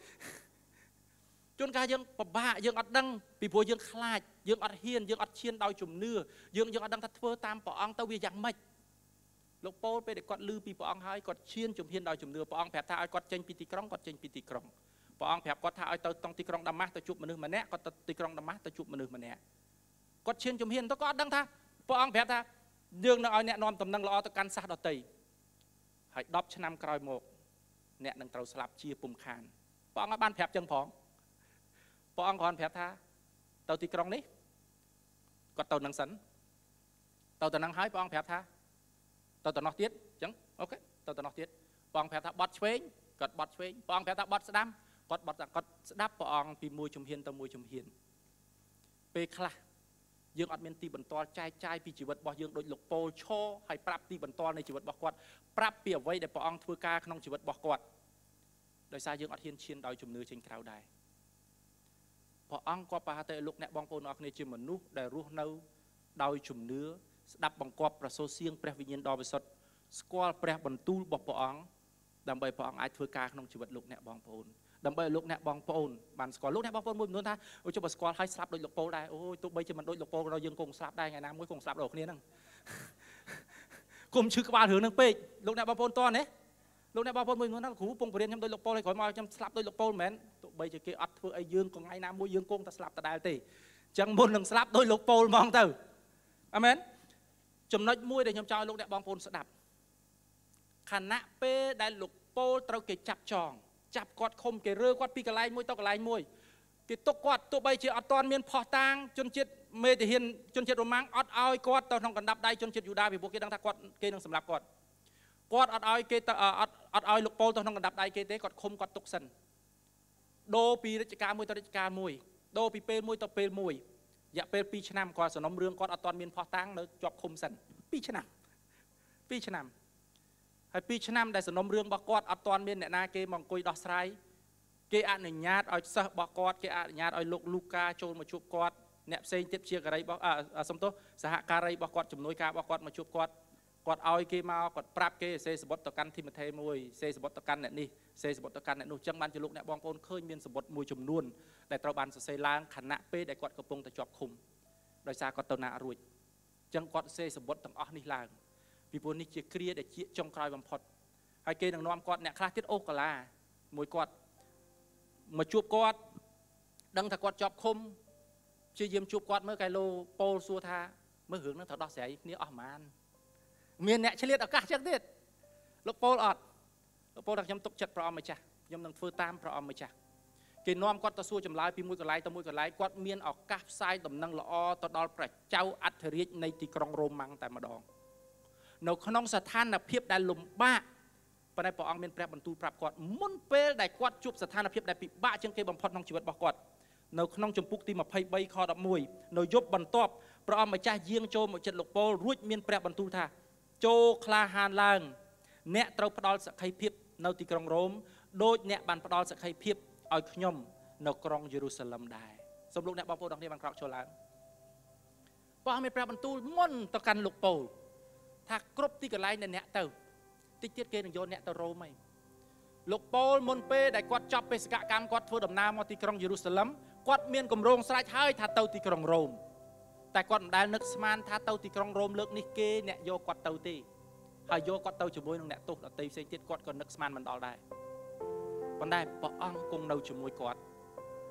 ជួនកាលយើងពិបាកយើងអត់ដឹងពីព្រោះយើងខ្លាចយើងអត់ហ៊ានយើងអត់ឈានដោយជំនឿយើងយើងអត់ដឹងថាធ្វើតាមព្រះអង្គទៅវាយ៉ាងម៉េចលោកពោលពេលដែលគាត់ឮពីព្រះអង្គហើយគាត់ឈានជំហានដោយជំនឿព្រះអង្គប្រាប់ថាឲ្យគាត់ចេញពីទីក្រុងគាត់ចេញពីទីក្រុងព្រះអង្គប្រាប់គាត់ថាឲ្យទៅក្នុងទីក្រុងដាម៉ាស់ទៅជួបមនុស្សម្នាក់គាត់ទៅទីក្រុងដាម៉ាស់ទៅជួបមនុស្សម្នាក់គាត់ឈានជំហានទៅគាត់អត់ដឹងថាព្រះអង្គប្រាប់ថាយើងនឹងឲ្យអ្នកនាំដំណឹងល្អទៅកាន់សាសដតីហើយដប់ឆ្នាំក្រោយមកអ្នកនឹងត្រូវស្លាប់ជាពុំខានព្រះអង្គបានប្រាប់ចឹងផងព្រះអង្គគ្រាន់ប្រាប់ថាទៅទីក្រុងនេះគាត់ទៅនឹងសិនទៅទៅនឹងហើយព្រះអង្គប្រាប់ថាទៅទៅនោះទៀតអញ្ចឹងអូខេទៅទៅនោះទៀតព្រះអង្គប្រាប់ថាបត់ឆ្វេងគាត់បត់ឆ្វេងព្រះអង្គប្រាប់ថាបត់ស្ដាំគាត់បត់គាត់ស្ដាប់ព្រះអង្គពីមួយជំហានទៅមួយជំហានពេលខ្លះយើងអត់មានទីបន្ទាល់ចែកចាយពីជីវិតរបស់យើងដូចលោកពោលឈរហើយប្រាប់ទីបន្ទាល់នៃជីវិតរបស់គាត់ប្រាប់ពីអ្វីដែលព្រះអង្គធ្វើការក្នុងជីវិតរបស់គាត់ដោយសារយើងអត់ហ៊ានឈានដោយជំនឿចេញក្រៅដែរព្រះអង្គក៏ប្រហែលតែលោកអ្នកបងប្អូនអរគ្នាជាមនុស្សដែលរស់នៅដោយជំនឿស្ដាប់បង្គាប់ប្រសូសៀងព្រះវិញ្ញាណដ៏វិសុទ្ធស្គាល់ព្រះបន្ទូលរបស់ព្រះអង្គដើម្បីព្រះអង្គអាចធ្វើការក្នុងជីវិតលោកអ្នកបងប្អូនដើម្បីលោកអ្នកបងប្អូនបានស្គាល់លោកអ្នកបងប្អូនមួយចំនួនថាអូចុះបើស្គាល់ហើយស្លាប់ដូចលោកពោលដែរអូយទោះបីជាមិនដូចលោកពោលក៏យើងគង់ស្លាប់ដែរថ្ងៃណាមួយគង់ស្លាប់ដូចគ្នាហ្នឹងគុំឈឺក្បាលរឿងហ្នឹងពេកលោកអ្នកបងប្អូនតោះណាលោកអ្នកបងប្អូនមួយចំនួនថាគ្រូពងបរៀនខ្ញុំដូចលោកពោលហើយក្រោយមកខ្ញុំស្លាប់ដូចលោកពោលមិនមែនទោះបីជាគេអត់ធ្វើអីយើងក៏ថ្ងៃណាមួយយើងគង់តែស្លាប់ដដែលទេអញ្ចឹងមុននឹងស្លាប់ដូចលោកពោលហ្មងទៅអាមែនចំណុចមួយដែលខ្ញុំចង់ឲ្យលោកអ្នកបងប្អូនស្ដាប់ខណៈពេលដែលលោកពោលត្រូវគេចាប់ចងចាប់គាត់ឃុំគេរើគាត់ពីកន្លែងមួយទៅកន្លែងមួយគេទុកគាត់ទោះបីជាអត់ទាន់មានផោះតាងជនជាតិមេទាហានជនជាតិរ៉ូម៉ាំងអត់ឲ្យគាត់ទៅក្នុងកណ្ដាប់ដៃជនជាតិយូដាពីព្រោះគេដឹងថាគាត់គេនឹងសម្លាប់គាត់គាត់អត់ឲ្យគេទៅអត់អត់ឲ្យលោកពោលទៅក្នុងកណ្ដាប់ដៃគេទេគាត់ឃុំគាត់ទុកសិនដូរពីរាជការមួយទៅរាជការមួយដូរពីពេលមួយទៅពេលមួយរយៈពេលពីរឆ្នាំគាត់សំណុំរឿងគាត់អត់ទាន់មានផោះតាងនៅជាប់ឃុំសិនពីរឆ្នាំពីរឆ្នាំហើយពីរឆ្នាំដែលសំណុំរឿងរបស់គាត់អត់ទាន់មានអ្នកណាគេមកអង្គុយដោះស្រាយគេអនុញ្ញាតឲ្យសិស្សរបស់គាត់គេអនុញ្ញាតឲ្យលោកលូកាចូលមកជួបគាត់អ្នកផ្សេងទៀតជាការីរបស់សំទោសសហការីរបស់គាត់ជំនួយការរបស់គាត់មកជួបគាត់គាត់ឲ្យគេមកគាត់ប្រាប់គេសេសបុតទៅកាន់ធីម៉ូថេមួយសេសបុតទៅកាន់អ្នកនេះសេសបុតទៅកាន់អ្នកនោះចឹងបានជាលោកអ្នកបងប្អូនឃើញមានសបុតមួយចំនួនដែលត្រូវបានសរសេរឡើងខណៈពេលដែលគាត់កំពុងតែជាប់ឃុំដោយសារគាត់ទៅណារួចចឹងគាត់សេសបុតទាំងអស់នេះឡើងពីព្រោះនេះជាគ្រាដែលជាចុងក្រោយបំផុតហើយគេនឹងនាំគាត់អ្នកខ្លះទៀតអូកាឡាមួយគាត់មកជួបគាត់ដឹងថាគាត់ជាប់ឃុំព្យាយាមជួបគាត់មើលកែលោពោលសួរថាមើលរឿងហ្នឹងត្រូវដោះស្រាយគ្នាអស់ហ្មងមានអ្នកឆ្លៀតឱកាសចឹងទៀតលោកពោលអត់លោកពោលថាខ្ញុំទុកចិត្តព្រះអង្គម្ចាស់ខ្ញុំនឹងធ្វើតាមព្រះអង្គម្ចាស់គេនាំគាត់ទៅសួរចម្លើយពីមួយកន្លែងទៅមួយកន្លែងគាត់មានឱកាសផ្សាយដំណឹងល្អទៅដល់ព្រះចៅអធិរាជនៃទីក្រុងរ៉ូម៉ាំងតែម្ដងនៅក្នុងស្ថានភាពដែលលំបាកប៉ុន្តែព្រះអង្គមានព្រះបន្ទូលប្រាប់គាត់មុនពេលដែលគាត់ជួបស្ថានភាពដែលពិបាកជាងគេបំផុតក្នុងជីវិតរបស់គាត់នៅក្នុងជំពូកទីยี่สิบสามខដប់មួយនៅយប់បន្ទាប់ព្រះអង្គម្ចាស់យាងចូលមកចិត្តលោកពោលរួចមានព្រះបន្ទូលថាចូលក្លាហានឡើងអ្នកត្រូវផ្ដល់សក្ខីភាពនៅទីក្រុងរ៉ូមដោយអ្នកបានផ្ដល់សក្ខីភាពឲ្យខ្ញុំនៅក្រុងយេរូសាឡឹមដែរសូមលោកអ្នកបងប្អូនទាំងគ្នាបានក្រោកឈរឡើងព្រះអង្គមានព្រះបន្ទូលមុនទៅកាន់លោកពោលថាគ្រប់ទីកន្លែងដែលអ្នកទៅតិចទៀតគេនឹងយកអ្នកទៅរ៉ូមហើយលោកពោលមុនពេលដែលគាត់ចប់បេសកកម្មគាត់ធ្វើដំណើរមកទីក្រុងយេរូសាឡឹមគាត់មានគម្រោងស្រេចហើយថាទៅទីក្រុងរ៉ូមតែគាត់មិនដែលនឹកស្មានថាទៅទីក្រុងរ៉ូមលើកនេះគេអ្នកយកគាត់ទៅទេហើយយកគាត់ទៅជាមួយនឹងអ្នកទោសដទៃផ្សេងទៀតគាត់ក៏នឹកស្មានមិនដល់ដែរប៉ុន្តែព្រះអង្គគង់នៅជាមួយគាត់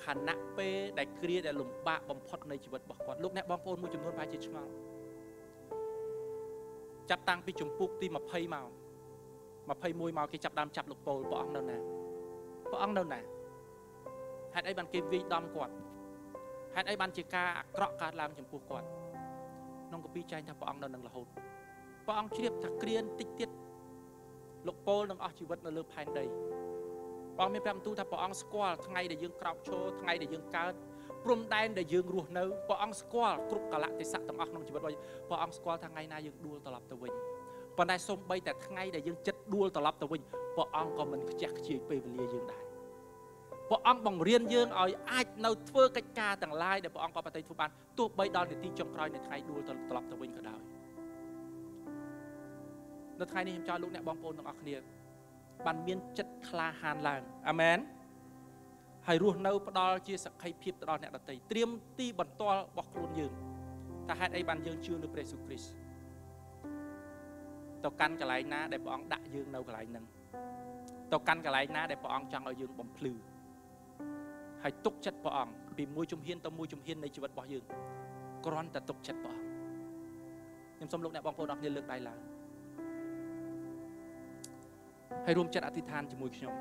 ខណៈពេលដែលគ្រាដែលលំបាកបំផុតនៃជីវិតរបស់គាត់លោកអ្នកបងប្អូនមួយចំនួនប្រហែលជាឆ្ងល់ចាប់តាំងពីចម្ពោះទីยี่สิบមកยี่สิบเอ็ดមកគេចាប់ដើមចាប់លោកប៉ូលព្រះអង្គនៅណាព្រះអង្គនៅណាហេតុអីបានគេវាយដំគាត់ហេតុអីបានជាការអាក្រក់កើតឡើងចំពោះគាត់ក្នុងកាពីចែងថាព្រះអង្គនៅនឹងរហូតព្រះអង្គជ្រាបថាគ្រានតិចទៀតលោកប៉ូលនឹងអស់ជីវិតនៅលើផែនដីព្រះអង្គមានប្រាប់បន្ទូលថាព្រះអង្គស្គាល់ថ្ងៃដែលយើងក្រោកឈរថ្ងៃដែលយើងកើតព្រំដែនដែលយើងរស់នៅព្រះអង្គស្គាល់គ្រប់កលៈទេសៈទាំងអស់ក្នុងជីវិតរបស់ព្រះអង្គស្គាល់ថាថ្ងៃណាយើងដួលត្រឡប់ទៅវិញប៉ុន្តែសូម្បីតែថ្ងៃដែលយើងចិត្តដួលត្រឡប់ទៅវិញព្រះអង្គក៏មិនខ្ជះខ្ជាយពេលវេលាយើងដែរព្រះអង្គបង្រៀនយើងឲ្យអាចនៅធ្វើកិច្ចការទាំងឡាយដែលព្រះអង្គក៏ប្រតិធ្វើបានទោះបីដល់នាទីចុងក្រោយនៃថ្ងៃដួលត្រឡប់ទៅវិញក៏ដោយនៅថ្ងៃនេះខ្ញុំចង់លោកអ្នកបងប្អូនទាំងអស់គ្នាបានមានចិត្តក្លាហានឡើងអាមែនហើយរស់នៅផ្ដល់ជាសក្ខីភាពទៅដល់អ្នកដទៃត្រៀមទីបន្ទាល់របស់ខ្លួនយើងថាហេតុអីបានយើងជឿលើព្រះយេស៊ូវគ្រីស្ទទៅកាន់កន្លែងណាដែលព្រះអង្គដាក់យើងនៅកន្លែងហ្នឹងទៅកាន់កន្លែងណាដែលព្រះអង្គចង់ឲ្យយើងបំភ្លឺហើយទុកចិត្តព្រះអង្គពីមួយជំហានទៅមួយជំហាននៃជីវិតរបស់យើងគ្រាន់តែទុកចិត្តព្រះអង្គខ្ញុំសូមលោកអ្នកបងប្អូនអរគ្នាលើកដៃឡើងហើយរួមចិត្តអធិដ្ឋានជាមួយខ្ញុំ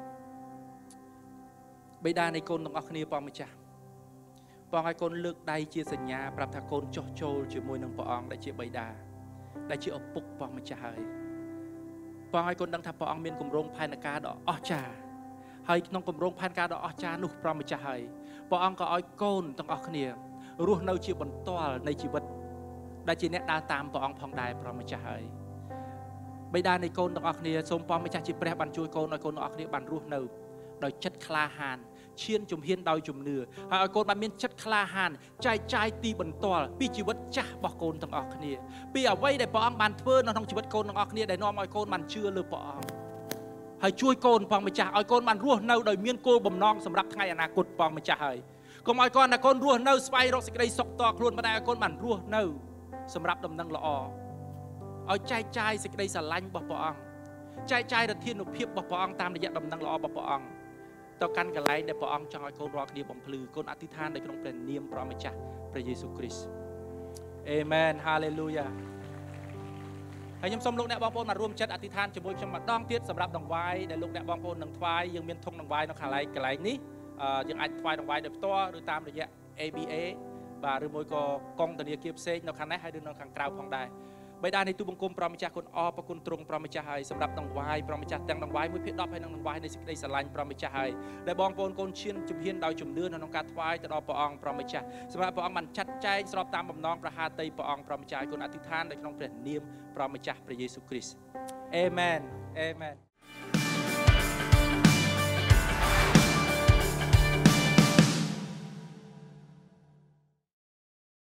បិតានៃកូនទាំងអស់គ្នាព្រះម្ចាស់ព្រះអង្គឲ្យកូនលើកដៃជាសញ្ញាប្រាប់ថាកូនចោះចូលជាមួយនឹងព្រះអង្គដែលជាបិតាដែលជាឪពុកព្រះម្ចាស់ហើយព្រះអង្គឲ្យកូនដឹងថាព្រះអង្គមានគម្រោងផែនការដ៏អស្ចារ្យហើយក្នុងគម្រោងផែនការដ៏អស្ចារ្យនោះព្រះម្ចាស់ហើយព្រះអង្គក៏ឲ្យកូនទាំងអស់គ្នារស់នៅជាបន្ទាល់នៃជីវិតដែលជាអ្នកដើរតាមព្រះអង្គផងដែរព្រះម្ចាស់ហើយបិតានៃកូនទាំងអស់គ្នាសូមព្រះម្ចាស់ជាព្រះបានជួយកូនឲ្យកូនទាំងអស់គ្នាបានរស់នៅដោយចិត្តក្លាហានឈានជំហានដោយជំនឿហើយឲ្យកូនបានមានចិត្តក្លាហានចែកចាយទីបន្ទាល់ពីជីវិតចាស់របស់កូនទាំងអស់គ្នាពីអ្វីដែលព្រះអង្គបានធ្វើនៅក្នុងជីវិតកូនទាំងអស់គ្នាដែលនាំឲ្យកូនបានជឿលើព្រះអង្គហើយជួយកូនព្រះម្ចាស់ឲ្យកូនបានរស់នៅដោយមានគោលបំណងសម្រាប់ថ្ងៃអនាគតព្រះម្ចាស់ហើយកុំឲ្យកូនណាកូនរស់នៅស្វែងរកសេចក្តីសុខតខ្លួនប៉ុន្តែឲ្យកូនបានរស់នៅសម្រាប់ដំណឹងល្អឲ្យចែកចាយសេចក្តីស្រឡាញ់របស់ព្រះអង្គចែកចាយរធានុភាពរបស់ព្រះអង្គតាមរយៈដំណឹងល្អរបស់ព្រះអង្គទៅកាន់កន្លែងដែលព្រះអង្គចង់ឲ្យកូនរាល់គ្នាបំភ្លឺកូនអធិដ្ឋាននៅក្នុងព្រះនាមព្រះម្ចាស់ព្រះយេស៊ូវគ្រីស្ទអេមែនហាឡេលូយ៉ាហើយខ្ញុំសូមលោកអ្នកបងប្អូនមករួមចិត្តអធិដ្ឋានជាមួយខ្ញុំម្ដងទៀតសម្រាប់ដង្វាយដែលលោកអ្នកបងប្អូននឹងថ្វាយយើងមានធុងដង្វាយនៅខាងកន្លែងនេះយើងអាចថ្វាយដង្វាយដោយផ្ទាល់ឬតាមរយៈ A B A បាទឬមួយក៏កងធនាគារផ្សេងនៅខាងនេះហើយឬនៅខាងក្រៅផងដែរបិតានៃទូបង្គំព្រះម្ចាស់គុណអរគុណទ្រង់ព្រះម្ចាស់ហើយសម្រាប់ដង្វាយព្រះម្ចាស់ទាំងដង្វាយមួយភាគដប់ហើយនឹងដង្វាយនៃសេចក្តីស្រឡាញ់ព្រះម្ចាស់ហើយដែលបងប្អូនកូនឈានជំហានដោយជំនឿនៅក្នុងការថ្វាយទៅដល់ព្រះអង្គព្រះម្ចាស់សម្រាប់ព្រះអង្គបានចាត់ចែងស្របតាមបំណងប្រហាតីព្រះអង្គព្រះម្ចាស់ឲ្យគុណអធិដ្ឋាននៅក្នុងព្រះនាមព្រះម្ចាស់ព្រះយេស៊ូវគ្រីស្ទអេមែនអេមែន